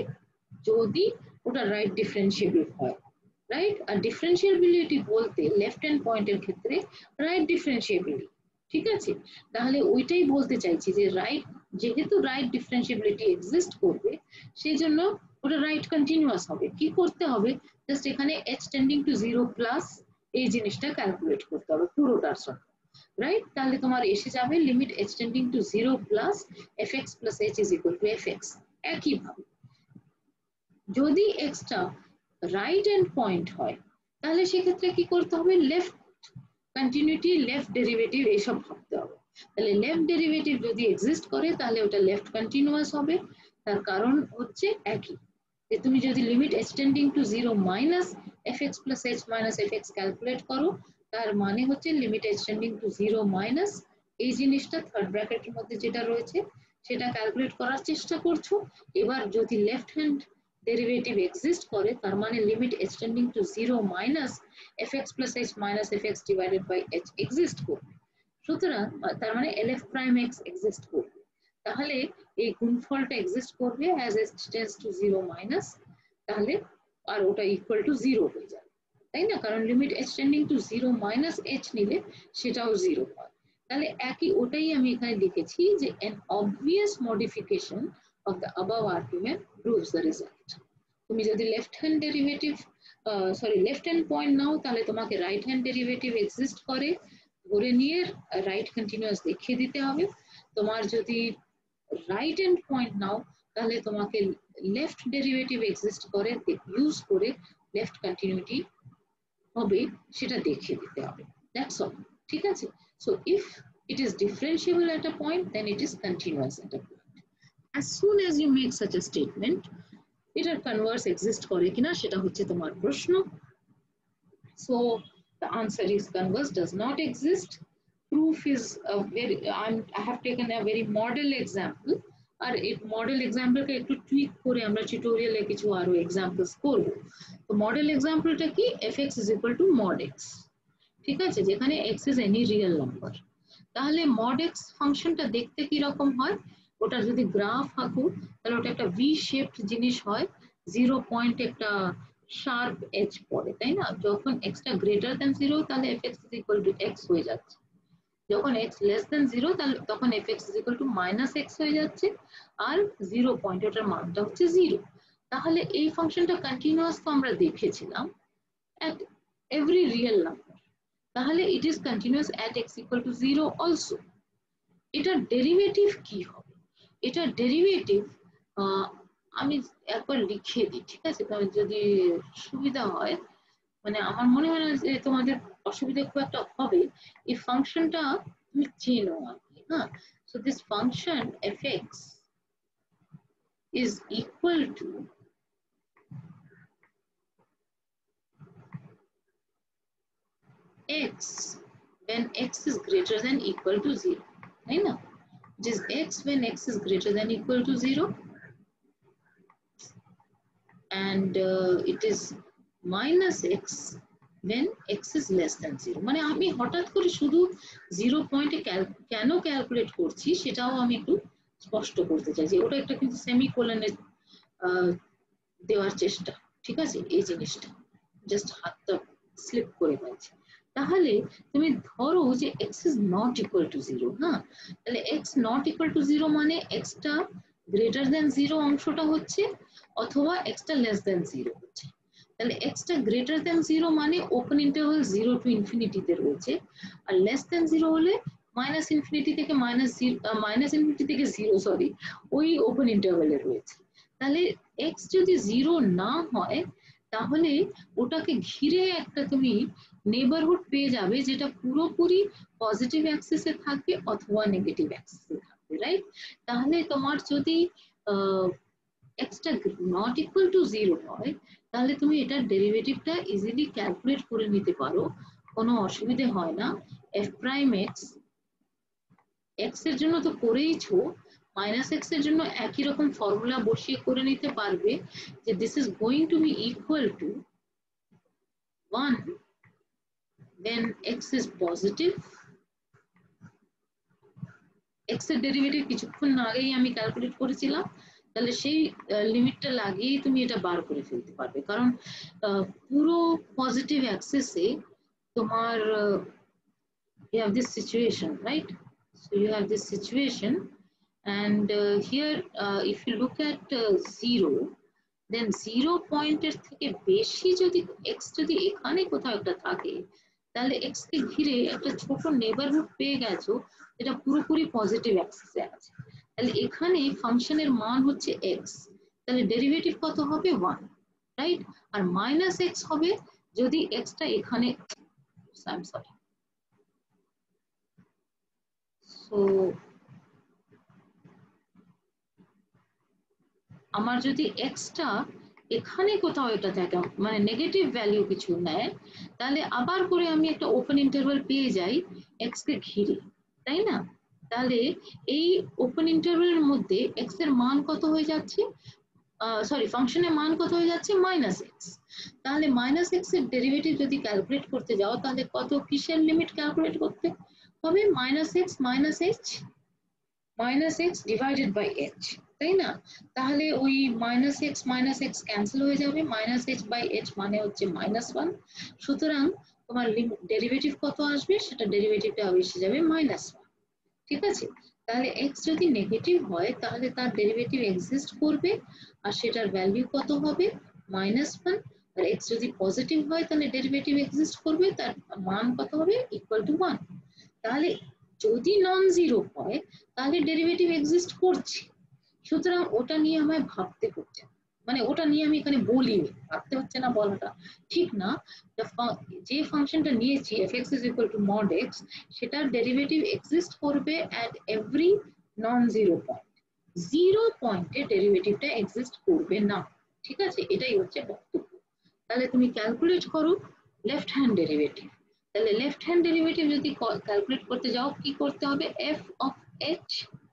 যদি ওটা রাইট ডিফারেন্সিয়েবল হয়, রাইট? আর ডিফারেন্সিয়েবিলিটি বলতে লেফট হ্যান্ড পয়েন্টের ক্ষেত্রে রাইট ডিফারেন্সিয়েবিলিটি, ঠিক আছে? তাহলে ওইটাই বলতে চাইছি যে রাইট, যেহেতু রাইট ডিফারেন্সিয়েবিলিটি এক্সিস্ট করবে সেই জন্য ওটা রাইট কন্টিনিউয়াস হবে। কি করতে হবে, জাস্ট এখানে h tending to zero plus এই জিনিসটা ক্যালকুলেট করতে হবে পুরোটার জন্য, রাইট? তাহলে তোমার এসে যাবে limit h tending to zero plus fx plus h is equal to fx। একইভাবে যদি x টা রাইট হ্যান্ড পয়েন্ট হয় তাহলে সেক্ষেত্রে কি করতে হবে, লেফট কন্টিনিউটি লেফট ডেরিভেটিভ এইসব ভাবতে হবে। তাহলে লেফট ডেরিভেটিভ যদি এক্সিস্ট করে তাহলে ওটা লেফট কন্টিনিউয়াস হবে। তার কারণ হচ্ছে একই, যে তুমি যদি limit h tending to zero minus fx plus h minus fx calculate করো, তার মানে হচ্ছে limit h tending to zero minus এই জিনিসটা থার্ড ব্র্যাকেটের মধ্যে যেটা রয়েছে সেটা ক্যালকুলেট করার চেষ্টা করছো। এবার যদি লেফট হ্যান্ড ডেরিভেটিভ এক্সিস্ট করে তার মানে limit h tending to zero minus fx plus h minus fx divided by h exist করবে। সুতরাং তার মানে lf prime x এক্সিস্ট করবে, তাহলে এই গুণফলটা এক্সিস্ট করবে as h tends to zero minus, তাহলে আর ওটা ইকুয়াল টু জিরো হয়ে যাবে, তাই না? কারণ limit h tending to zero minus h নিলে সেটাও জিরো হয়। তাহলে একই ওটাই আমি এখানে লিখেছি যে an obvious modification of the above argument proves the result. তুমি যদি left hand derivative sorry left hand point নাও তাহলে তোমাকে রাইট হ্যান্ড ডেরিভেটিভ এক্সিস্ট করে ধরে নিয়ে রাইট কন্টিনিউয়াস দেখিয়ে দিতে হবে। তোমার যদি রাইট হ্যান্ড পয়েন্ট নাও তাহলে তোমাকে লেফট ডেরিভেটিভ এক্সিস্ট করে ইউজ করে লেফট কন্টিনিউটি হবে সেটা দেখিয়ে দিতে হবে, দ্যাটস অল, ঠিক আছে? So if it is differentiable at a point, then it is continuous at a point. As soon as you make such a statement, এটার converse exist করে কিনা সেটা হচ্ছে তোমার প্রশ্ন। So the answer is converse does not exist. Proof is a very, I'm, I have taken a very model example আর এই model এক্সাম্পলকে একটু টুইক করে আমরা টিউটোরিয়ালে কিছু আরো এক্সাম্পলস করব। তো মডেল এক্সাম্পলটা কি, fx is equal to mod x, ঠিক আছে, যেখানে x is any real number। তাহলে mod x ফাংশনটা দেখতে কি রকম হয়, ওটা যদি গ্রাফ আঁকো তাহলে ওটা একটা ভি শেপড জিনিস হয়, জিরো পয়েন্ট একটা শার্প এজ পড়ে, তাই না? যখন x টা গ্রেটার দ্যান জিরো তাহলে fx is equal to x হয়ে যাচ্ছে, যখন x লেস দ্যান জিরো তাহলে তখন fx is equal to minus x হয়ে যাচ্ছে, আর জিরো পয়েন্ট ওটার মানটা হচ্ছে জিরো। তাহলে এই ফাংশনটা কন্টিনিউয়াস তো আমরা দেখেছিলাম at every real number, তাহলে it is continuous at x equal to zero also। এটার ডেরিভেটিভ কি হবে, এটার ডেরিভেটিভ আমি একবার লিখে দিই, ঠিক আছে, তাহলে যদি সুবিধা হয়, মানে আমার মনে হয় না যে তোমাদের অসুবিধা খুব একটা হবে, এই ফাংশনটা তুমি চেনো আর কি, হ্যাঁ। So this function fx is equal to x when x is greater than equal to zero, তাই না? It is x when x is greater than equal to zero, and uh, it is minus x when x is less than zero। মানে আমি হঠাৎ করে শুধু zero পয়েন্টে কেন calculate করছি সেটাও আমি একটু স্পষ্ট করতে চাই, যে ওটা একটা কিন্তু সেমিকোলনের দেওয়ার চেষ্টা, ঠিক আছে, এই জিনিসটা জাস্ট হাতটা স্লিপ করে পাচ্ছি। তাহলে তুমি ধরো যে x is not equal to zero, হ্যাঁ, তাহলে x not equal to zero মানে x টা গ্রেটার দ্যান জিরো অংশটা হচ্ছে, অথবা x টা লেস দ্যান জিরো হচ্ছে। তাহলে x টা গ্রেটার দ্যান জিরো মানে ওপেন ইন্টারভাল জিরো টু ইনফিনিটিতে রয়েছে, আর লেস দ্যান জিরো হলে মাইনাস ইনফিনিটি থেকে মাইনাস জিরো মাইনাস ইনফিনিটি থেকে জিরো সরি ওই ওপেন ইন্টারভালে রয়েছে। তাহলে x যদি জিরো না হয় তাহলে ওটাকে ঘিরে একটা তুমি নেবারহুড পেয়ে যাবে, যেটা পুরোপুরি পজিটিভ অ্যাক্সিসে থাকবে অথবা নেগেটিভ অ্যাক্সিসে থাকবে, রাইট? তাহলে তোমার যদি x টা নট ইকুয়াল টু জিরো হয় তাহলে তুমি এটার ডেরিভেটিভটা ইজিলি ক্যালকুলেট করে নিতে পারো, কোনো অসুবিধে হয় না। f প্রাইম x x এর জন্য তো করেইছো, মাইনাস এক্স এর জন্য একই রকম ফর্মুলা বসিয়ে করে নিতে পারবে যে this is going to be equal to one when x is positive, x এর ডেরিভেটিভ কিছুক্ষণ আগেই আমি ক্যালকুলেট করেছিলাম, তাহলে সেই লিমিটটা লাগিয়েই তুমি এটা বার করে ফেলতে পারবে, কারণ পুরো পজিটিভ অ্যাক্সিসে তোমার you have this situation, right? So you have this situation, and uh, here uh, if you look at uh, zero, then zero পয়েন্টের থেকে বেশি যদি x যদি এখানে কোথাও একটা থাকে তাহলে x কে ঘিরে একটা ছোট নেবারহুড পেয়ে গেছো যেটা পুরোপুরি পজিটিভ অ্যাক্সিসে আছে। তাহলে এখানে ফাংশনের মান হচ্ছে x, তাহলে ডেরিভেটিভ কত হবে ওয়ান, রাইট? আর মাইনাস x হবে যদি x টা এখানে, আই এম সরি, সো আমার যদি x টা এখানে কোথাও এটা থাকে মানে নেগেটিভ ভ্যালু কিছু নেয় তাহলে আবার করে আমি একটা ওপেন ইন্টারভাল পেয়ে যাই x কে ঘিরে, তাই না? তাহলে এই ওপেন ইন্টারভালের মধ্যে x এর মান কত হয়ে যাচ্ছে, সরি ফাংশনের মান কত হয়ে যাচ্ছে, মাইনাস এক্স। তাহলে মাইনাস এক্স এর ডেরিভেটিভ যদি ক্যালকুলেট করতে যাও তাহলে কত কিসের লিমিট ক্যালকুলেট করতে হবে, minus x minus h minus x divided by h, তাই না? তাহলে ওই minus x minus x cancel হয়ে যাবে, মাইনাস এইচ বাই এইচ মানে হচ্ছে মাইনাস ওয়ান, সুতরাং তোমার ডেরিভেটিভ কত আসবে, সেটা ডেরিভেটিভটা এসে যাবে মাইনাস ওয়ান, ঠিক আছে? তাহলে এক্স যদি নেগেটিভ হয় তাহলে তার ডেরিভেটিভ এক্সিস্ট করবে আর সেটার ভ্যালু কত হবে, মাইনাস ওয়ান। আর এক্স যদি পজিটিভ হয় তাহলে ডেরিভেটিভ এক্সিস্ট করবে, তার মান কত হবে, ইকুয়াল টু ওয়ান। তাহলে যদি নন জিরো হয় তাহলে ডেরিভেটিভ এক্সিস্ট করছে, সুতরাং ওটা নিয়ে আমায় ভাবতে হচ্ছে, মানে ওটা নিয়ে আমি এখানে বলিনি, ভাবতে হচ্ছে না বলাটা ঠিক না। যে ফাংশনটা নিয়েছি fx is equal to mod x, সেটার ডেরিভেটিভ এক্সিস্ট করবে at every non zero point, zero পয়েন্টে ডেরিভেটিভটা এক্সিস্ট করবে না, ঠিক আছে? এটাই হচ্ছে বক্তব্য। তাহলে তুমি ক্যালকুলেট করো লেফট হ্যান্ড ডেরিভেটিভ, তাহলে লেফট হ্যান্ড ডেরিভেটিভ যদি ক্যালকুলেট করতে যাও কি করতে হবে, f of h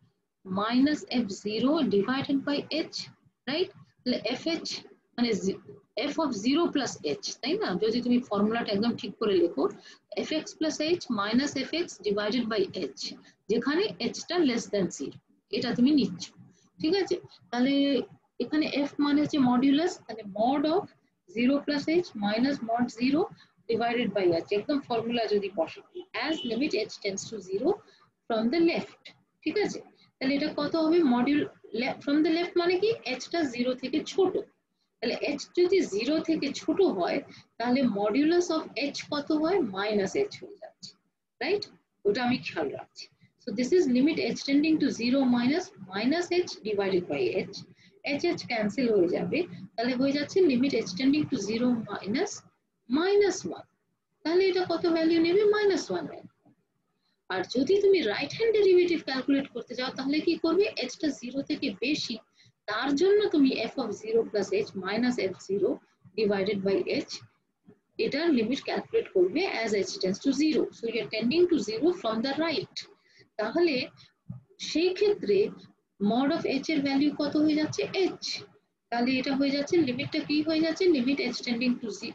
minus f zero divided by h, right? তাহলে fh মানে f of zero plus h, তাই না? যদি তুমি ফর্মুলাটা একদম ঠিক করে লেখো, fx plus h minus fx divided by h, যেখানে h টা less than zero, এটা তুমি নিচ্ছ, ঠিক আছে? তাহলে এখানে f মানে হচ্ছে মডিউলাস, তাহলে mod of zero plus h minus mod zero divided by h, একদম ফর্মুলা যদি বসাই, as limit h tends to zero from the left, ঠিক আছে? তাহলে এটা কত হবে? মডিউল from the left মানে কি h টা জিরো থেকে ছোট, তাহলে h যদি জিরো থেকে ছোট হয় তাহলে মডিউলাস অফ h কত হয়? মাইনাস h হয়ে যাচ্ছে, রাইট? ওটা আমি খেয়াল রাখছি। So this is limit h tending to zero minus minus h divided by h, h h cancel হয়ে যাবে, তাহলে হয়ে যাচ্ছে limit h tending to zero minus minus one, তাহলে এটা কত ভ্যালু নেবে? Minus one value. আর যদি তুমি রাইট হ্যান্ড ডেরিভেটিভ ক্যালকুলেট করতে যাও তাহলে কি করবে? h টা জিরো থেকে বেশি, তার জন্য তুমি f of zero plus h minus f zero divided by h এটার লিমিট ক্যালকুলেট করবে as h tends to zero, so you are tending to zero from the right, তাহলে সেই ক্ষেত্রে mod of h এর ভ্যালু কত হয়ে যাচ্ছে? h, তাহলে এটা হয়ে যাচ্ছে লিমিটটা কি হয়ে যাচ্ছে? Limit h tending to zero,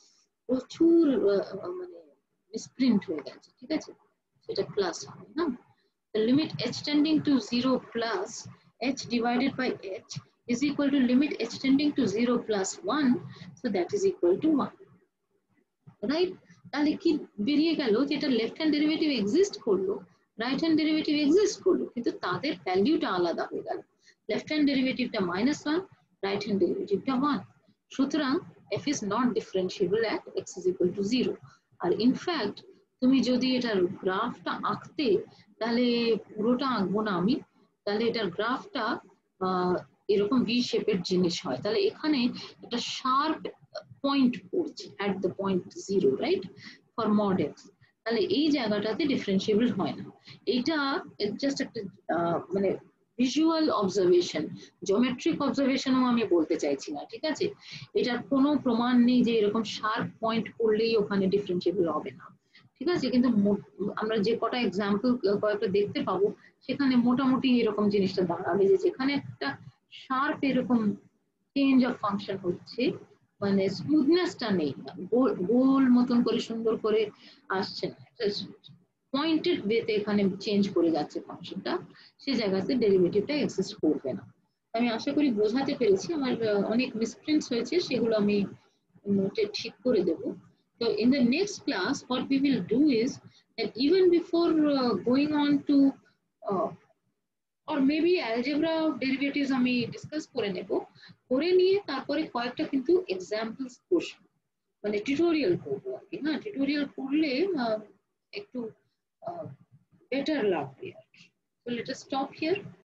প্রচুর মানে মিসপ্রিন্ট হয়ে গেছে, ঠিক আছে? সেটা প্লাস হবে না, the limit h tending to zero plus h divided by h is equal to limit h tending to zero plus one, so that is equal to one, right? তাহলে কি বেরিয়ে গেল যে এটা লেফট হ্যান্ড ডেরিভেটিভ এক্সিস্ট করলো, right hand derivative exist করলো, কিন্তু তাদের ভ্যালুটা আলাদা হয়ে গেল, লেফট হ্যান্ড ডেরিভেটিভটা মাইনাস ওয়ান, রাইট হ্যান্ড ডেরিভেটিভটা ওয়ান, সুতরাং f is not differentiable at x is equal to zero। আর ইনফ্যাক্ট তুমি যদি এটার গ্রাফটা আঁকতে, তাহলে পুরোটা আঁকবো না আমি, তাহলে এটার গ্রাফটা এরকম ভি শেপের জিনিস হয়, তাহলে এখানে একটা শার্প পয়েন্ট পড়ছে at the point zero, right, for mod x, তাহলে এই জায়গাটাতে ডিফারেন্সিয়েবল হয় না, এইটা জাস্ট একটা মানে ভিজুয়াল অবজারভেশন, জিওমেট্রিক অবজারভেশনও আমি বলতে চাইছি না, ঠিক আছে? এটার কোনো প্রমাণ নেই যে এরকম শার্প পয়েন্ট করলেই ওখানে ডিফারেন্সিয়েবল হবে না, ঠিক আছে? কিন্তু আমরা যে কটা এক্সাম্পল কয়েকটা দেখতে পাবো সেখানে মোটামুটি এরকম জিনিসটা দাঁড়াবে যে যেখানে একটা শার্প এরকম চেঞ্জ অফ ফাংশন হচ্ছে, মানে স্মুথনেসটা নেই, গোল মতন করে সুন্দর করে আসছে না, পয়েন্টেড ওয়েতে এখানে চেঞ্জ করে যাচ্ছে ফাংশনটা, সে জায়গাতে ডেরিভেটিভটা এক্সিস্ট করবে না। আমি আশা করি বোঝাতে পেরেছি, আমার অনেক মিসপ্রিন্টস হয়েছে সেগুলো আমি নোটে ঠিক করে দেব। So in the next class what we will do is that even before uh, going on to uh, or maybe algebra derivatives আমি ডিসকাস করে নেব, করে নিয়ে তারপরে কয়েকটা কিন্তু এক্সাম্পলস বসবো, মানে টিউটোরিয়াল করবো আর কি, না টিউটোরিয়াল করলে একটু বেটার লাগবে আর কি। So let us stop here.